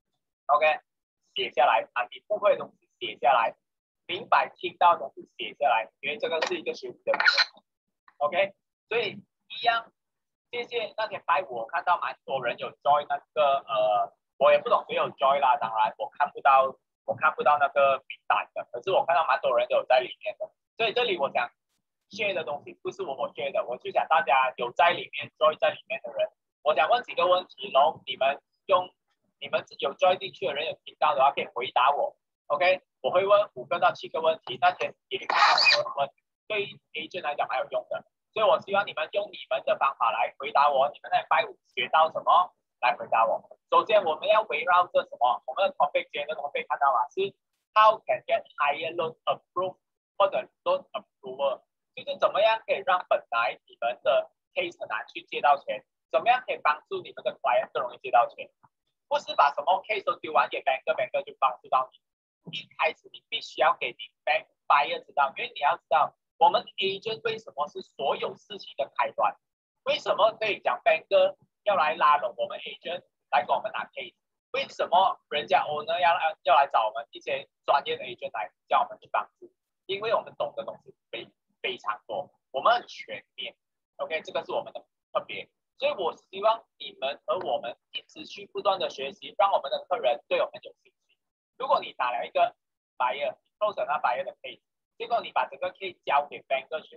，OK， 写下来，把你不会的东西写下来。明白听到的东西写下来，因为这个是一个学习的过程 ，OK， 所以一样，谢谢那天拜我看到蛮多人有 join 那个我也不懂谁有 join 啦，当然我看不到那个名单的，可是我看到蛮多人有在里面的，所以这里我想 share 的东西不是我 share 的，我就想大家有在里面 join 在里面的人，我想问几个问题，然后你们有 join 进去的人有听到的话可以回答我。OK， 我会问5个到7个问题，那些也很多问，对于 agent 来讲蛮有用的，所以我希望你们用你们的方法来回答我，你们在拜5学到什么来回答我。首先我们要围绕着什么？我们的 topic 今天的 topic 看到吗？是 How can get higher loan approved 或者 loan approval， 就是怎么样可以让本来你们的 case 很难去借到钱，怎么样可以帮助你们的 client 更容易借到钱，不是把什么 case 都丢完给 banker 就帮助到你。一开始你必须要给你 buyer 知道，因为你要知道我们 agent 为什么是所有事情的开端，为什么可以讲 banker 要来拉拢我们 agent 来跟我们拿 case， 为什么人家 owner 要来找我们一些专业的 agent 来叫我们去帮助，因为我们懂的东西非常多，我们很全面 ，OK， 这个是我们的特别，所以我希望你们和我们一直去不断的学习，让我们的客人对我们有兴趣。如果你打了一个 buyer， close 那 buyer 的 case， 结果你把这个 case 交给 banker 去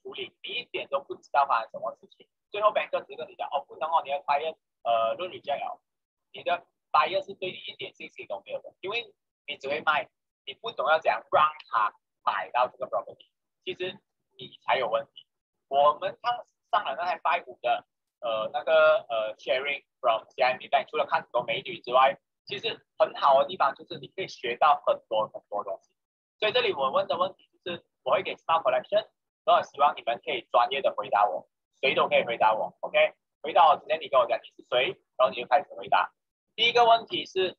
处理，你一点都不知道发生什么事情。最后 banker 只跟你讲，哦，不能哦，你的 client论 reject 了，你的 buyer 是对你一点信心都没有的，因为你只会卖，你不懂要怎样让他买到这个 property， 其实你才有问题。我们上了那台5的sharing from CIMB Bank， 除了看很多美女之外，其实很好的地方就是你可以学到很多东西。所以这里我问的问题就是，我会给 smart collection， 然后希望你们可以专业的回答我，谁都可以回答我 ，OK？ 回答我之前你跟我讲你是谁，然后你就开始回答。第一个问题是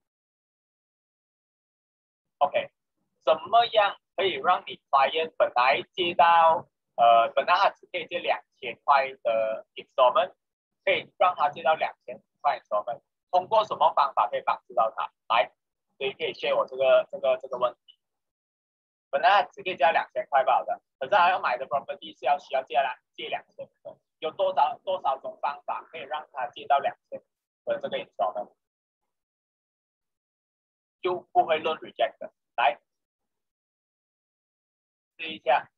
，OK， 怎么样可以让你 client 本来接到本来他只可以借2000块的 installment， 可以让他借到2000块 installment， 通过什么方法可以帮助到他？来，所以可以 share 我这个问题。本来只可以借2000块吧的，可是他要买的 property 是需要借2000的，有多少种方法可以让他借到2000的这个 installment， 就不会论 reject 的。来，试一下，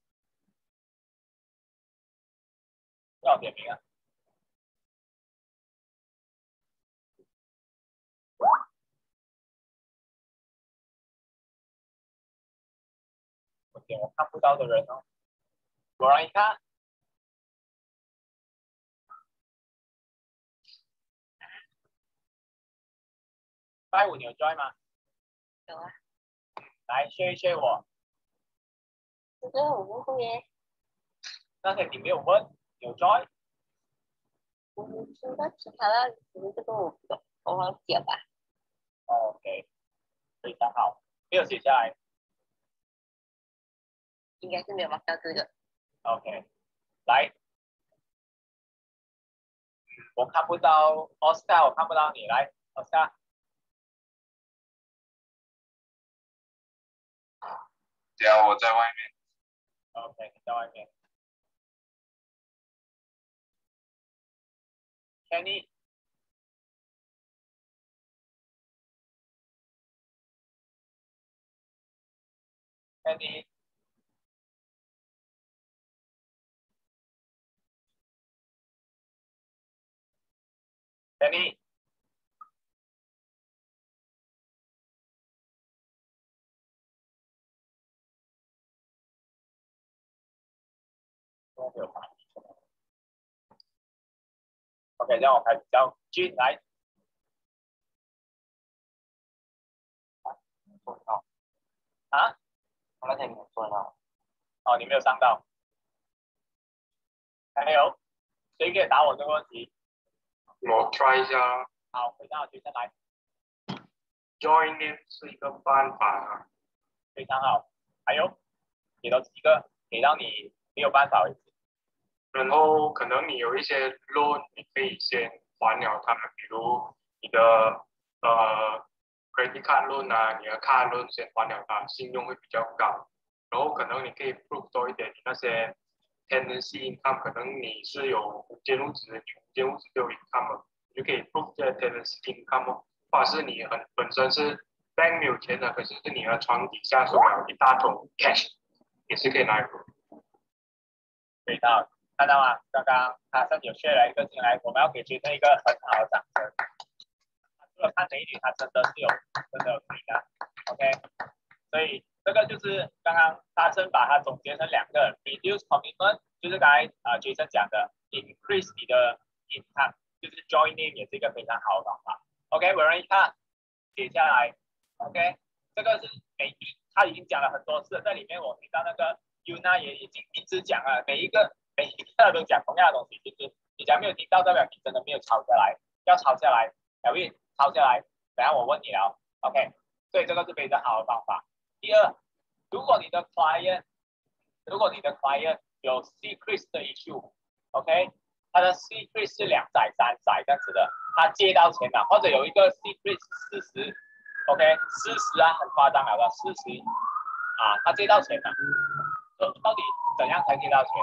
要点名啊。我点我看不到的人哦，果然一看。5你有 join 吗？ 有啊。 来 share 一 share 我。 这个我不会耶。 那天你没有问，有 join？ 我知道其他的，只是这个我不懂，我忘记了吧。 OK， 非常好，没有写下来。 应该是没有忘到这个。 OK， 来，我看不到 Oscar， 我看不到你，来 Oscar。 对啊，我在外面。 OK， 你在外面。Kenny。Kenny。Kenny。OK， 让我开始叫进来。啊？ 我那天没有做到。 哦，你没有上到。还有，谁可以答我这个问题？ 我 try 一下。 好，回答学生来。 Joining 是一个办法。 非常好。还有，给到几个，给到你没有办法为止。 然后可能你有一些 loan， 你可以先还了他们，比如你的credit card loan 啊，你的 car loan 先还了它，信用会比较高。然后可能你可以 prove 多一点，你那些 tenancy income， 可能你是有5间屋子，你5间屋子就有 income， 你就可以 prove 这 tenancy income 哦。或者是你本身是 bank 没有钱的，可是你的床底下收了一大桶 cash， 也是可以拿来 prove。 可以到。看到吗？刚刚他甚至有 share 了一个进来，我们要给学生一个很好的掌声。除了看美女，他真的有可以的 ，OK。所以这个就是刚刚大正把它总结成2个 ，reduce commitment， 就是刚才Jason 讲的 ，increase 你的 income， 就是 joining 也是一个非常好的方法。OK， 有人一看写下来 ，OK， 这个是美女，他已经讲了很多次，在里面我听到那个 Yuna 也已经一直讲了，每一个都讲同样的东西，就是你讲没有听到，代表你真的没有抄下来，要抄下来，小玉抄下来，等下我问你了 ，OK， 所以这个是非常好的方法。第二，如果你的 client 有 secret 的 issue，OK， 他的 secret 是2载、3载这样子的，他借到钱了，或者有一个 secret 是40，OK， 40啊，很夸张了吧，40啊，他借到钱了，到底怎样才借到钱？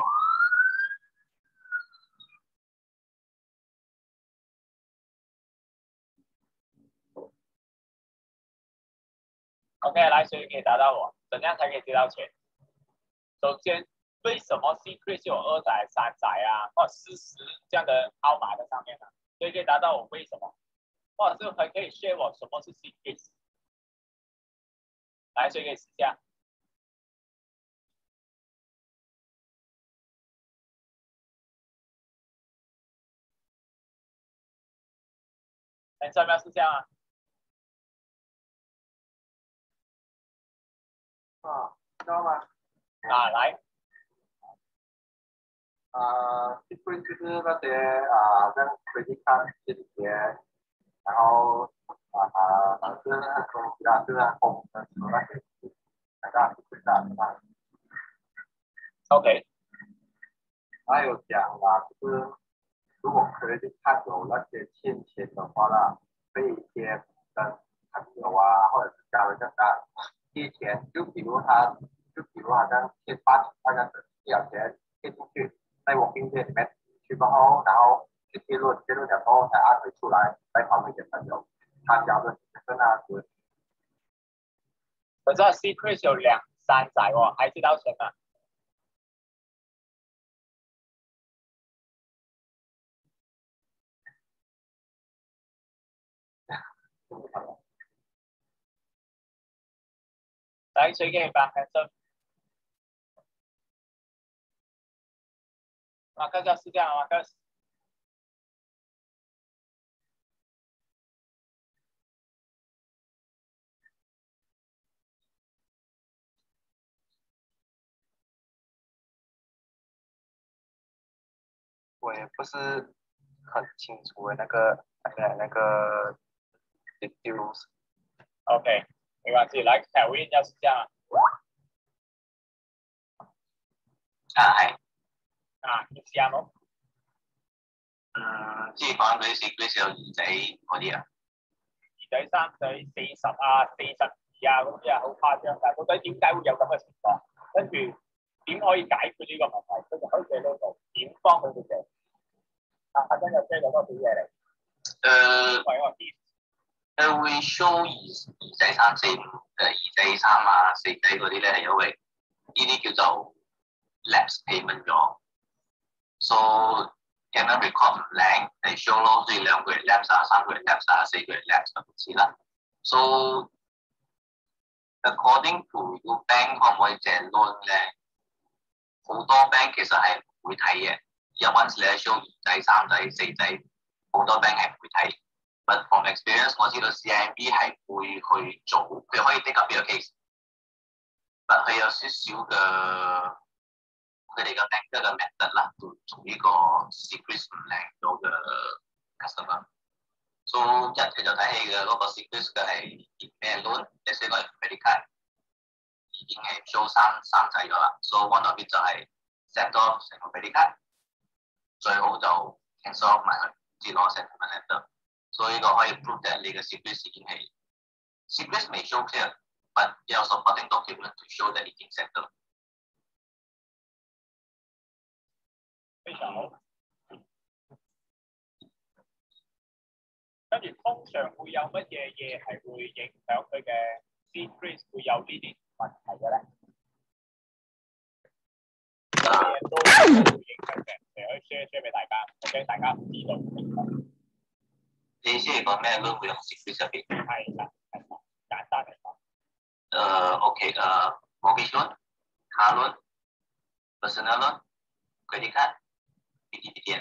OK， 来，谁可以答到我？怎样才可以借到钱？首先， 为什么 secret 有2载、3载啊，或者40这样的号码在上面呢？所以可以达到我为什么，或者是还可以 share 我什么是 secret。来，谁可以试一下？来，3秒试一下啊。 知道吗？ 啊，来。 secret 就是那些像 credit card 这些，然后就是很多其他就是红的什么那些，那个 secret 啊。 OK。 还有讲啦，就是如果 credit card 有那些欠钱的话啦，可以先跟朋友啊或者是家人借钱，就比如好像欠8000块这样子，一小钱借进去，在我冰店里面去过后，然后去记录了之后再按回出来，再还回给朋友，他交的是那样子。 我知道 secret 有2、3载哦，还知道钱吗？来，谁可以把马克是这样，马克。 我也不是很清楚的那个 details。 OK， 没关系，来，凯威要是这样係。 你試下冇？ 即係講嗰啲 secret 有2仔嗰啲啊。 2仔、3仔、40啊、42啊嗰啲啊，好誇張。但係到底點解會有咁嘅情況？跟住點可以解決呢個問題？佢就可以寫到度，點幫佢哋寫？阿珍又 share 咗多少嘢嚟？ 佢會 show 2仔、3、4、5 2仔、3啊、4仔嗰啲咧，係因為呢啲叫做 lapse payment 咗。So cannot record 唔靚，係 show 咯，即係2個月 lapse 啊、3個月 lapse 啊、4個月 lapse 咁似啦。So according to 個 bank 可唔可以借 loan 咧？好多 bank 其實係唔會睇嘅。有 once 你係 show 2仔、3仔、4仔，好多 bank 係唔會睇。But from experience， 我知道 CIMB 係會去做，佢可以 take up 呢個 case， 但佢有少少嘅佢哋嘅 bank 嘅 method 啦，做呢個 secret 唔靚咗嘅 customer。So 一佢就睇起嘅嗰個 secret 嘅係咩 loan， 即係嗰個 credit card 已經係 show 三仔咗啦。So one of it 就係 set off 成個 credit card， 最好就 cancel off 埋佢，至攞 settlement letter。所以呢個可以 prove that 你嘅 secret 已經係 secret 未 show clear，but 有 supporting document to show that 已經 settle。 非常好。跟住通常會有乜嘢嘢係會影響佢嘅 secret 會有呢啲問題嘅咧？嘢都會影響嘅，可以 share 俾大家 ，OK， 大家唔知道。 你意思係講咩 loan 會用 secret 入邊？ 係啦，簡單嚟講。 OK， mortgage loan、car loan、personal loan、credit card、PTPTN。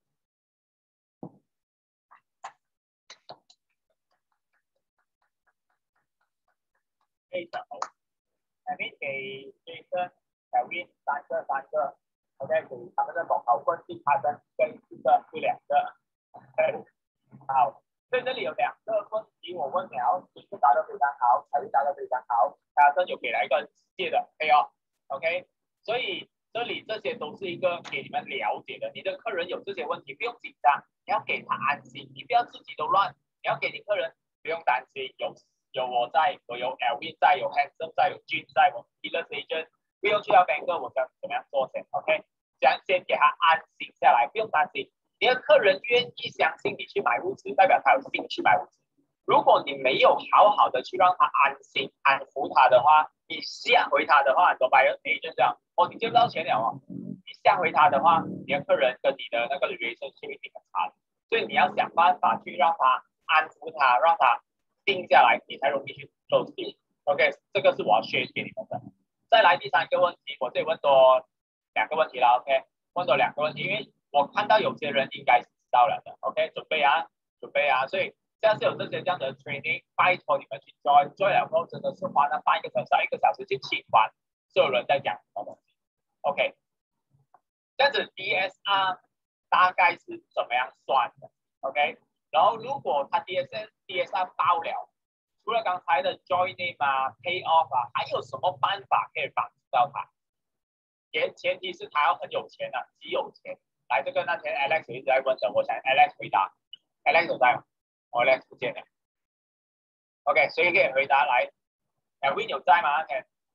非常好。下面給 Jason、Kevin 三個 ，OK， 給他們的總投分是他跟1個是2個。好，所以這裡有2個問題，我問了，你答得非常好，還是答得非常好，他這就給了一個借的，可以哦 ，OK， 所以這裡這些都是一個給你們了解的，你的客人有這些問題不用緊張，你要給他安心，你不要自己都亂，你要給你客人不用擔心，有我在，我有 Elvin 在，有 Handsome 在，有 Jun 在，我 Dealer Agent， 不用去到 banker， 我想怎麼樣做先 ，OK， 這樣先給他安心下來，不用擔心。你的客人願意相信你去買物資，代表他有興趣買物資。如果你沒有好好的去讓他安心、安撫他的話， 你下回他的话，你懂吧？哎，就这样，哦，你接不到钱了哦。你下回他的话，你的客人跟你的那个 relationship 一定很差，所以你要想办法去让他安抚他，让他定下来，你才容易去 close deal。OK， 这个是我要学给你们的。再来第三个问题，我这里问多2个问题了 ，OK， 问多2个问题，因为我看到有些人应该是知道了的 ，OK， 准备啊，所以下次有这些这样的 training， 拜托你们去 join 了后真的是花那半个小时到1个小时去听完所有人在讲什么东西 ，OK， 这样子 DSR 大概是怎么样算的 ，OK， 然后如果他 DSR 爆了。除了刚才的 join name 啊 ，pay off 啊，还有什么办法可以帮助到他？前提是他要很有钱啊，极有钱。来，这个那天 Alex 一直在问的，我想 Alex 回答。Alex 有在吗？Alex 不见了。OK， 谁可以回答？来 ，Win 有在吗？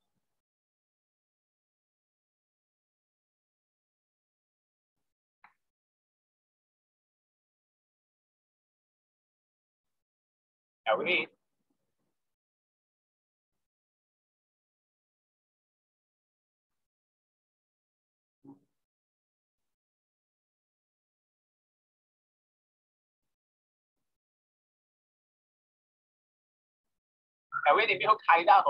OK。Win。Win 你没有开到。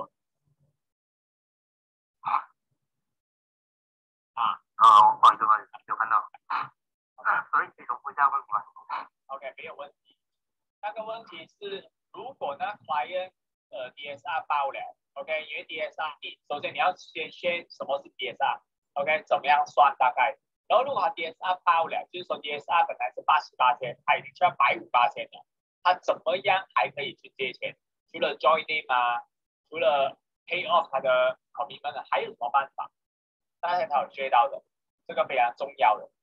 不好意思，有看到。所以可以重复一下问题吗 ？OK， 没有问题。那个问题是，如果呢 client DSR 爆了 ，OK， 因为 DSR， 首先你要先什么是 DSR，OK， 怎么样算大概？然后如果他 DSR 爆了，就是说 DSR 本来是88%，他已经去到150%了，他怎么样还可以去借钱？除了 join name 啊，除了 pay off 他的 commitment， 还有什么办法？大家才有学到的，这个非常重要的。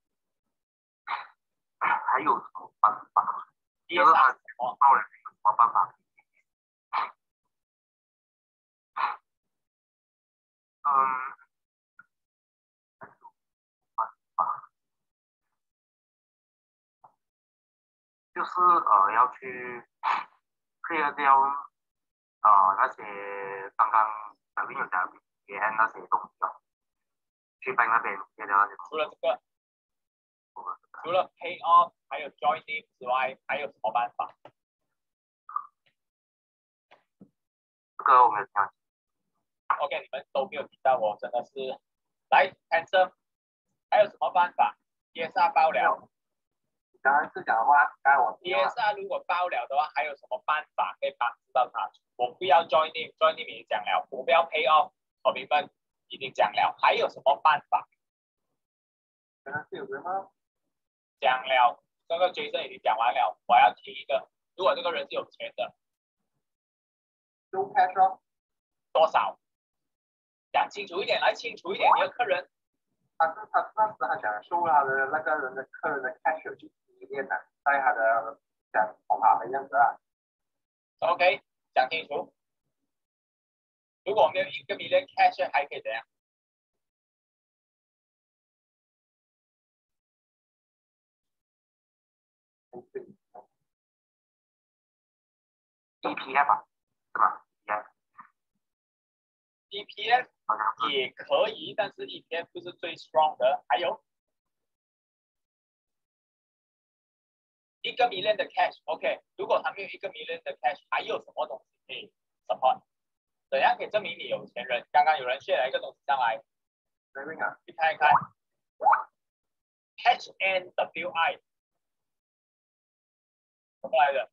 还有什么办法 ？DSR 什么？ 爆了有什么办法？就是要去 clear 掉那些刚刚小朋友讲的那些东西哦，去bank那边 clear 掉那些东西。 除了这个，除了 pay off 还有 join name 之外，还有什么办法？ 这个我没有听到。 OK， 你们都没有听到我，真的是来 answer， 还有什么办法 ？DSR 爆了。 刚刚是讲的话，刚才我 DSR 如果爆了的话，还有什么办法可以帮助到他？我不要 join name 已经讲了，我不要 pay off， 我明白已经讲了，还有什么办法？ 刚刚是有人吗？ 讲了，这个 Jason 已经讲完了，我要听一个，如果这个人是有钱的 ，no cash 多少？讲清楚一点，来清楚一点，你的客人。 他当时他想收他的那个人的客人的 cash 去里面的，在他的讲红卡的样子啊。 OK， 讲清楚。如果我们有1个 million cash 还可以怎样 ？EPF 啊，是吧 ？EPF 也可以，但是 EPF 不是最 strong 的。还有1个 million 的 cash，OK， 如果他没有1个 million 的 cash， 还有什么东西可以 support？ 怎样可以证明你有钱人？刚刚有人share了一个东西上来，去看一看 HNWI 怎么来的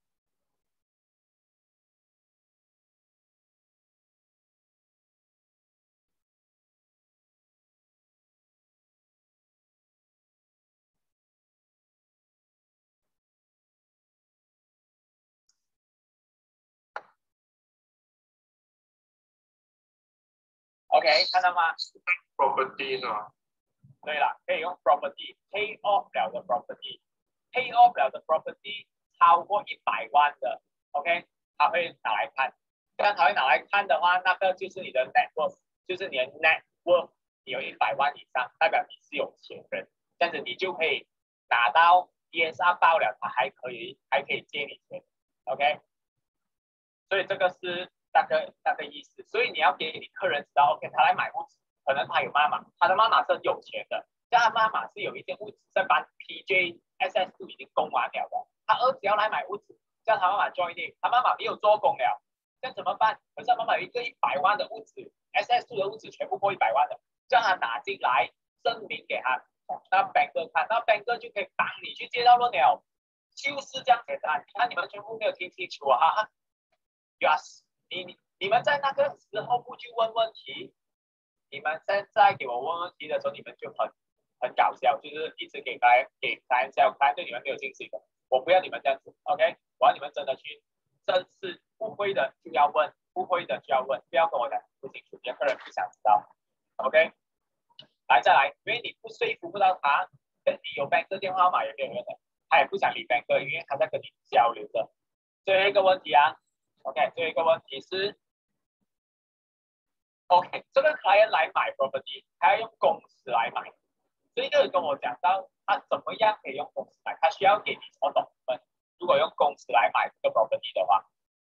？OK， 看到吗 ？Property 是吗？ 对了，可以用 property pay off 了的 property，pay off 了的 property 超过100万的 ，OK， 他会拿来看。这样他会拿来看的话，那个就是你的 net worth， 就是你的 net worth， 你有100万以上，代表你是有钱人，这样子你就可以拿到 DSR 爆了，他还可以借你钱 ，OK。所以这个是那个意思。所以你要给你客人知道 ，OK， 他来买屋子，可能他有妈妈，他的妈妈是很有钱的，但他妈妈是有一间屋子在帮 PJ SS2 已经供完了的，他儿子要来买屋子，叫他妈妈 join in， 他妈妈没有做工了，这样怎么办？可是他妈妈有一个100万的屋子 ，SS2 的屋子全部过100万的，叫他拿进来证明给他，那 banker 看，那 banker 就可以帮你去借到论了。就是这样简单，你看你们全部没有听清楚啊 ？Yes， 你们在那个时候不去问问题，你们现在给我问问题的时候，你们就很搞笑，就是一直给笑，对你们没有信心的。我不要你们这样子 ，OK？ 我要你们真的去正视，不会的就要问，不会的就要问，不要跟我讲不清楚，别客人不想知道 ，OK？ 来再来，因为你不说服不到他，跟你有 bank 的电话号码也没有用的。他也不想理 banker， 因为他在跟你交流着。最后一个问题啊 ，OK， 最后一个问题是 ，OK， 这个 client 来买 property， 他要用公司来买，这个跟我讲到他怎么样可以用公司来，他需要给你什么东西？如果用公司来买这个 property 的话，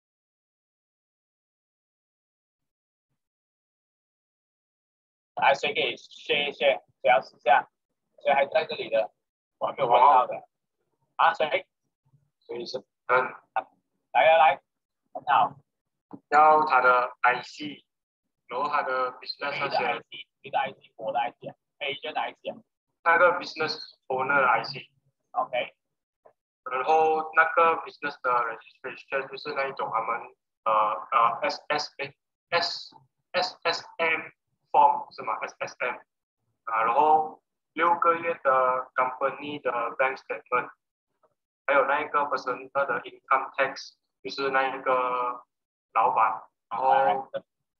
来谁给谢，谁要试下？谁还在这里的？我还没有问到的。啊，谁？ 所以是来，很好。 要他的 IC， 然后他的 business 那些， 你的 IC， 我的 IC，agent 的 IC， 那个 business owner 的 IC。OK。然后那个 business 的 registration 就是那一种他们SSM form 是吗 ？SSM 啊，然后6个月的 company 的 bank statement。还有那一个 person 的 income tax， 就是那一个老板，然后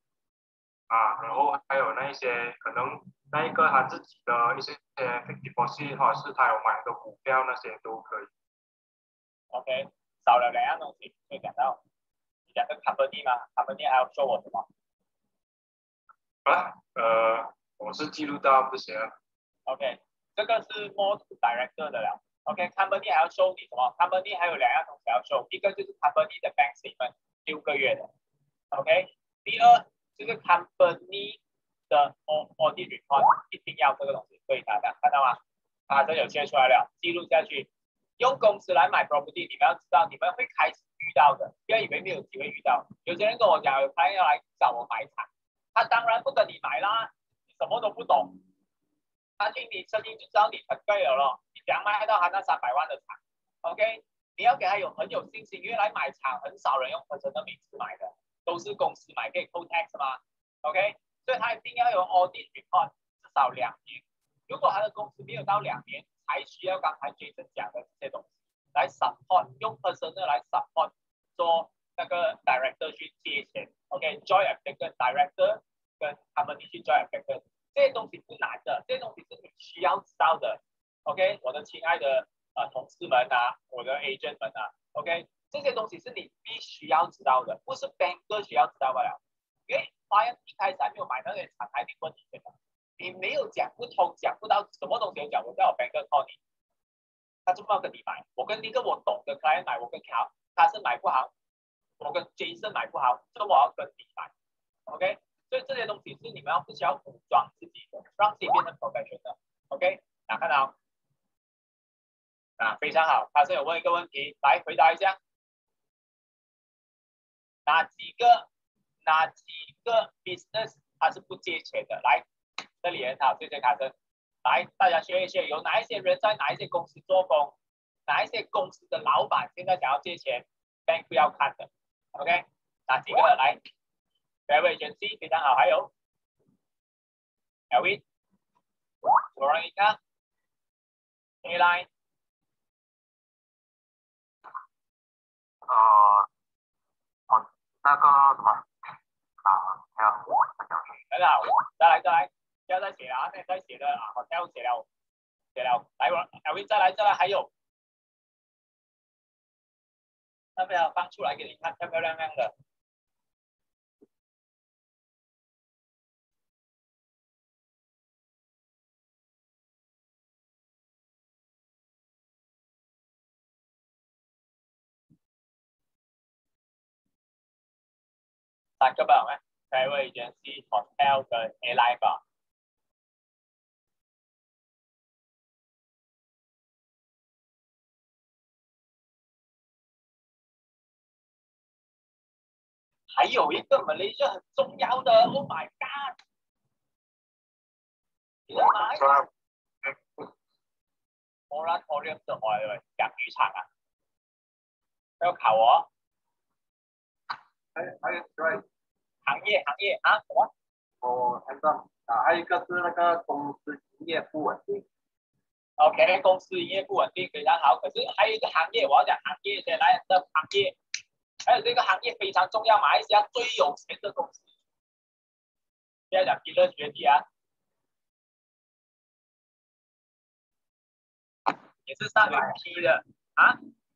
还有那一些可能那一个他自己的一些 fixed deposit， 或者是他有买的股票那些都可以。 OK， 少了2样东西，就讲到你讲的 company 吗 ？company 还要说我什么？ 我是记录到这些。 OK， 这个是 more to director 的了。OK，company 还要收你什么 ？company 还有2样东西要收，一个就是 company 的 bank statement 6个月的 ，OK。第二就是 company 的 audit report， 一定要这个东西，所以看到吗？这有写出来了，记录下去。用公司来买 property， 你们要知道，你们会开始遇到的，不要以为没有机会遇到。有些人跟我讲，他要来找我买场，他当然不跟你买啦，你什么都不懂。他听你声音就知道你很贵了咯，你怎样卖到他那300万的场 ？OK， 你要给他很有信心，因为来买场很少人用personal名字买的，都是公司买可以扣 tax 嘛 ，OK， 所以他一定要有 audit report 至少2年。如果他的公司没有到2年，才需要刚才 Jason 讲的这些东西来 support， 用 personal 来 support 做那个 director 去借钱 ，OK，joint applicant director 跟他们一起 joint applicant。这些东西不难的，这些东西是你需要知道的。OK， 我的亲爱的同事们啊，我的 agent 们啊 ，OK， 这些东西是你必须要知道的，不是 banker 需要知道不了。因为 client 一开始还没有买那些厂，还没问你的，你没有讲不通，讲不到什么东西都讲不到 banker call 你，他就不要跟你买。我跟一个我懂的 client 买，我跟他是买不好，我跟 Jason 买不好，这我要跟你买 ，OK。所以这些东西是你们必须要武装自己的，让自己变成 professional。OK， 看到非常好。他是有问一个问题，来回答一下，哪几个 business 他是不借钱的？来，这里很好，谢谢卡森。来，大家学一学，有哪一些人在哪一些公司做工，哪一些公司的老板现在想要借钱 ，bank 不要看的。OK， 哪几个？来。Travel agency 非常好，还有 Elvin、Veronica、Airline， 那个什么还有很好，再来，不要再写了啊，再写的啊，好像写了，来，Elvin 再来，还有，要不要放出来给你看，漂漂亮亮的。 3个吧，咩 ？Travel agency、hotel 跟 airline 吧。还有一个 Malaysia 很重要的 ，Oh my God！ 你的马来 moratorium 是何嚟？养鱼场啊？要考我？ 还有之外， 行业啊？什么？ 哦，还有一个是那个公司营业不稳定。 OK， 公司营业不稳定非常好，可是还有一个行业，我要讲行业先来的行业，还有这个行业非常重要，马来西亚最有钱的公司。现在讲娱乐学题啊，也是上面 P 的啊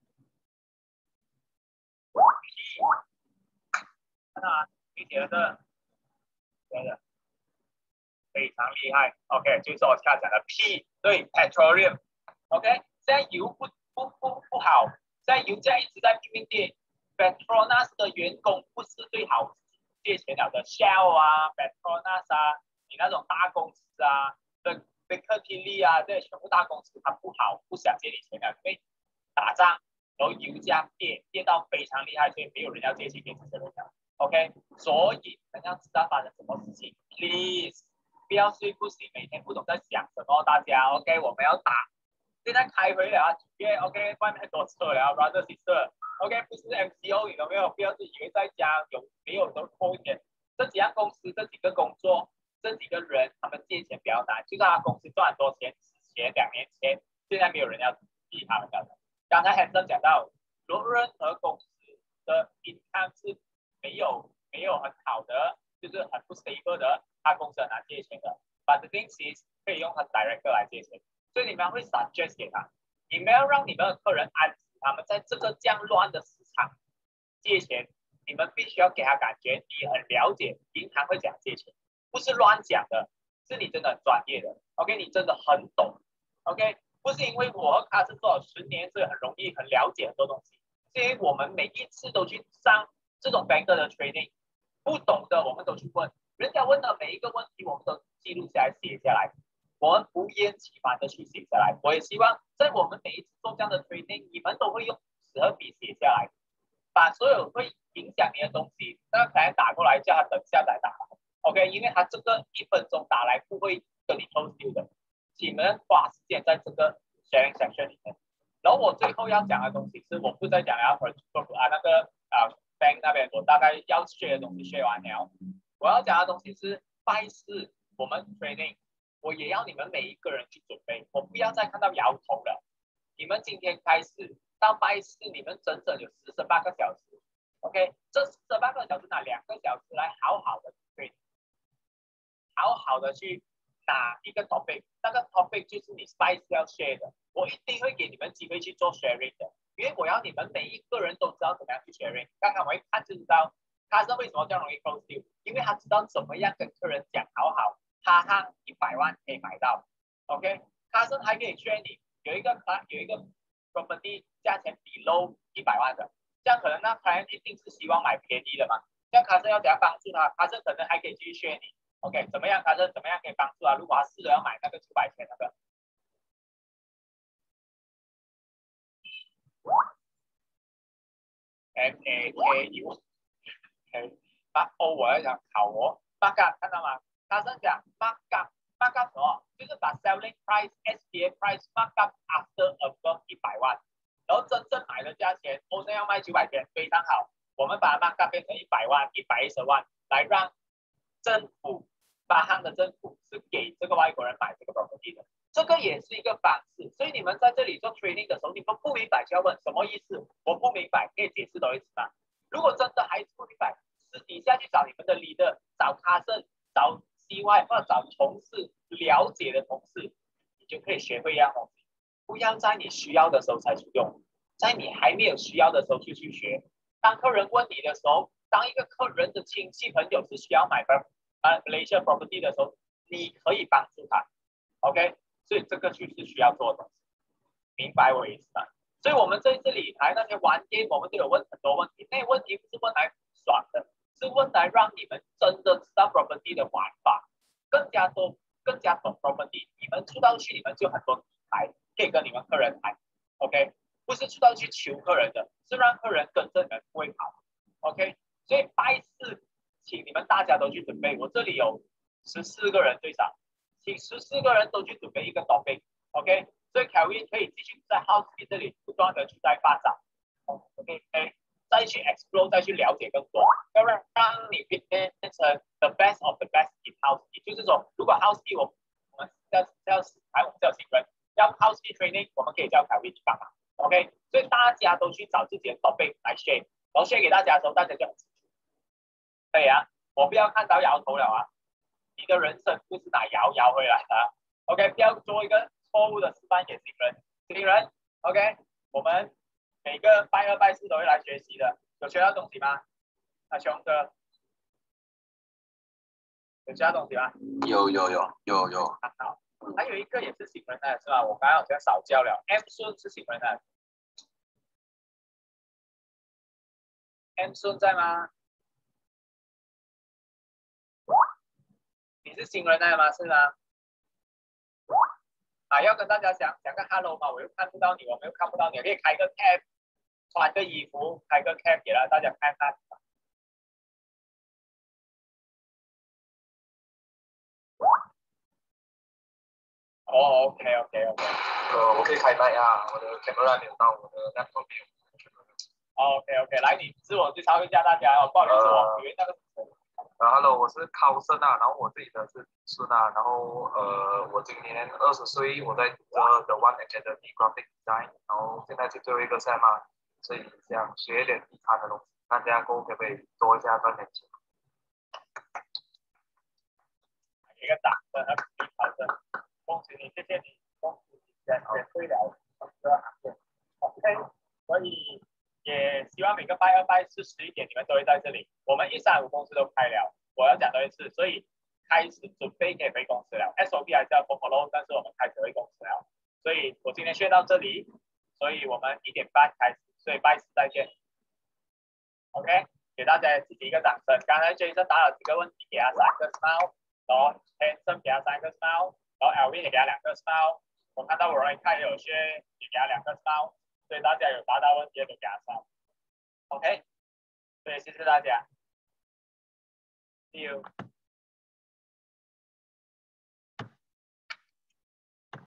，P， 看到啊，你写的对的，非常厉害。OK， 就是我刚才讲的 P， 对 ，petroleum。OK， 现在油不好，现在油价一直在拼命跌。Petronas 的员工不是最好借钱了的 ，Shell 啊 ，Petronas 啊，你那种大公司啊，对，贝克提利啊，这些全部大公司它不好，不想借你钱了，因为打仗，然后油价跌到非常厉害，所以没有人要借钱给这些人了。OK， 所以你们要知道发生什么事情 ，please 不要睡不醒，每天不懂在想什么，大家 OK， 我们要打。现在开回了啊，OK， 外面很多车了 ，brother sister。OK， 不是 MCO， 你有没有？不要自以为在家有没有都拖一点。这几样公司、这几个工作、这几个人，他们借钱比较难。就算他公司赚很多钱，2年前，现在没有人要逼他们的。刚才 Hanson 讲到，如果任何公司的 income 是没有很好的，就是很不 stable 的，他公司很难借钱的。But the thing is， 可以用他 director 来借钱，所以你们会 suggest 给他，你们要让你们的客人安。他们在这个这样乱的市场借钱，你们必须要给他感觉你很了解银行会怎样借钱，不是乱讲的，是你真的很专业的 ，OK， 你真的很懂 ，OK， 不是因为我和他是做了10年，所以很容易很了解很多东西，是因为我们每一次都去上这种 banker 的 training， 不懂的我们都去问，人家问的每一个问题我们都记录下来写下来。我们不厌其烦的去写下来，我也希望在我们每一次做这样的 training， 你们都会用纸和笔写下来，把所有会影响你的东西，那可能打过来叫他等下再打 ，OK， 因为他这个1分钟打来不会跟你 close deal 的，你们花时间在这个 sharing section 里面。然后我最后要讲的东西是，我不再讲了那个bank 那边我大概要学的东西学完了，我要讲的东西是拜四我们 training。我也要你们每一个人去准备，我不要再看到摇头了。你们今天开始到拜四，你们整整有48个小时 ，OK？ 这48个小时拿2个小时来好好的对，好好的去拿一个 topic， 那个 topic 就是你拜四要 share 的，我一定会给你们机会去做 sharing 的，因为我要你们每一个人都知道怎么样去 sharing。刚刚我一看就知道，他是为什么这样容易 close deal， 因为他知道怎么样跟客人讲好好。他和100万可以买到 ，OK， 他是还可以劝你有一个 property 价钱below 100万的，这样可能那客人一定是希望买便宜的嘛，这样卡森要怎样帮助他？卡森可能还可以继续劝你 ，OK， 怎么样？卡森怎么样可以帮助他？如果他试着要买那个900千那个，MAKU， 我要讲考我 ，markup 看到吗？卡森讲 markup 什么？就是把 selling price SPA price markup after above 100万，然后真正买的价钱，我要卖900千，非常好。我们把 markup 变成100万、110万，来让政府巴哈的政府是给这个外国人买这个 property 的，这个也是一个方式。所以你们在这里做 training 的时候，你们不明白就要问什么意思？我不明白，可以解释多一次吗？如果真的还是不明白，私底下去找你们的 leader， 找卡森，找CY 或者找同事了解的同事，你就可以学会一样东西。不要在你需要的时候才去用，在你还没有需要的时候就去学。当客人问你的时候，当一个客人的亲戚朋友是需要买Malaysia property 的时候，你可以帮助他 ，OK？ 所以这个就是需要做的，明白我意思吗？所以我们在这里来那些玩 game， 我们都有问很多问题，那些问题不是问来爽的，是问来让你们真的知道 property 的玩法，更加懂 property。你们出到去，你们就很多题材可以跟你们客人谈 ，OK？ 不是出到去求客人的，是让客人跟着你们会跑 ，OK？ 所以拜四，请你们大家都去准备。我这里有14个人最少，请14个人都去准备一个 topic，OK？ 所以 Kelvin 可以继续在 Houzkey 这里不断的去在发展 ，OK？ 再去 explore， 再去了解更多，要让你变成 the best of the best in Houzkey。就是说，如果 Houzkey 我们要新人，要 Houzkey training， 我们可以叫 Kelvin 去帮忙 ，OK？ 所以大家都去找自己的 topic 来 share， 然后 share 给大家的时候，大家就很清楚。可以啊，我不要看到摇头了啊！你的人生不是拿摇回来的 ，OK？ 不要做一个错误的示范给新人 ，OK？ 我们每个拜二拜四都会来学习的，有学到东西吗？阿雄哥，有学到东西吗？ 有。 好，还有一个也是新人的是吧？我刚刚好像少教了 ，M 顺是新人的 ，M 顺在吗？你是新人来吗？是吗？啊，要跟大家讲个 hello 嘛，我又看不到你，我们又看不到你，可以开个 cap， 穿个衣服，开个 cap 给大家看看。哦 ，OK， 我可以开麦啊，我的 camera 没有到，我的 laptop 没有。 OK， 来，你自我介绍一下大家哦，不好意思，我以为那个。 Hello， 我是考生啊，然后我自己的是顺啊，然后我今年20岁，我在读着 The One Academy Graphic Design， 然后现在是最后一个 sem 嘛，所以想学一点地产的东西，看这样过后可不可以多一下赚点钱。 一个掌声和鼓励考生，恭喜你，谢谢你，恭喜你选对了这个行业 ，OK， 所以也希望每个拜二拜四11点你们都会在这里。我们135公司都开了，我要讲多一次，所以开始准备可以回公司了。SOP 还是要 follow， 但是我们开始回公司了。所以我今天学到这里，所以我们1点半开始，所以拜四再见。OK， 给大家自己一个掌声。刚才 Jason 答了几个问题，给他3个 smile， 然后 Hanson 给他3个 smile， 然后 Elvin 也给他2个 smile。我看到我容易看也有些也给他2个 smile。所以大家有答到问题的都给他上 ，OK， 所以谢谢大家 ，See you。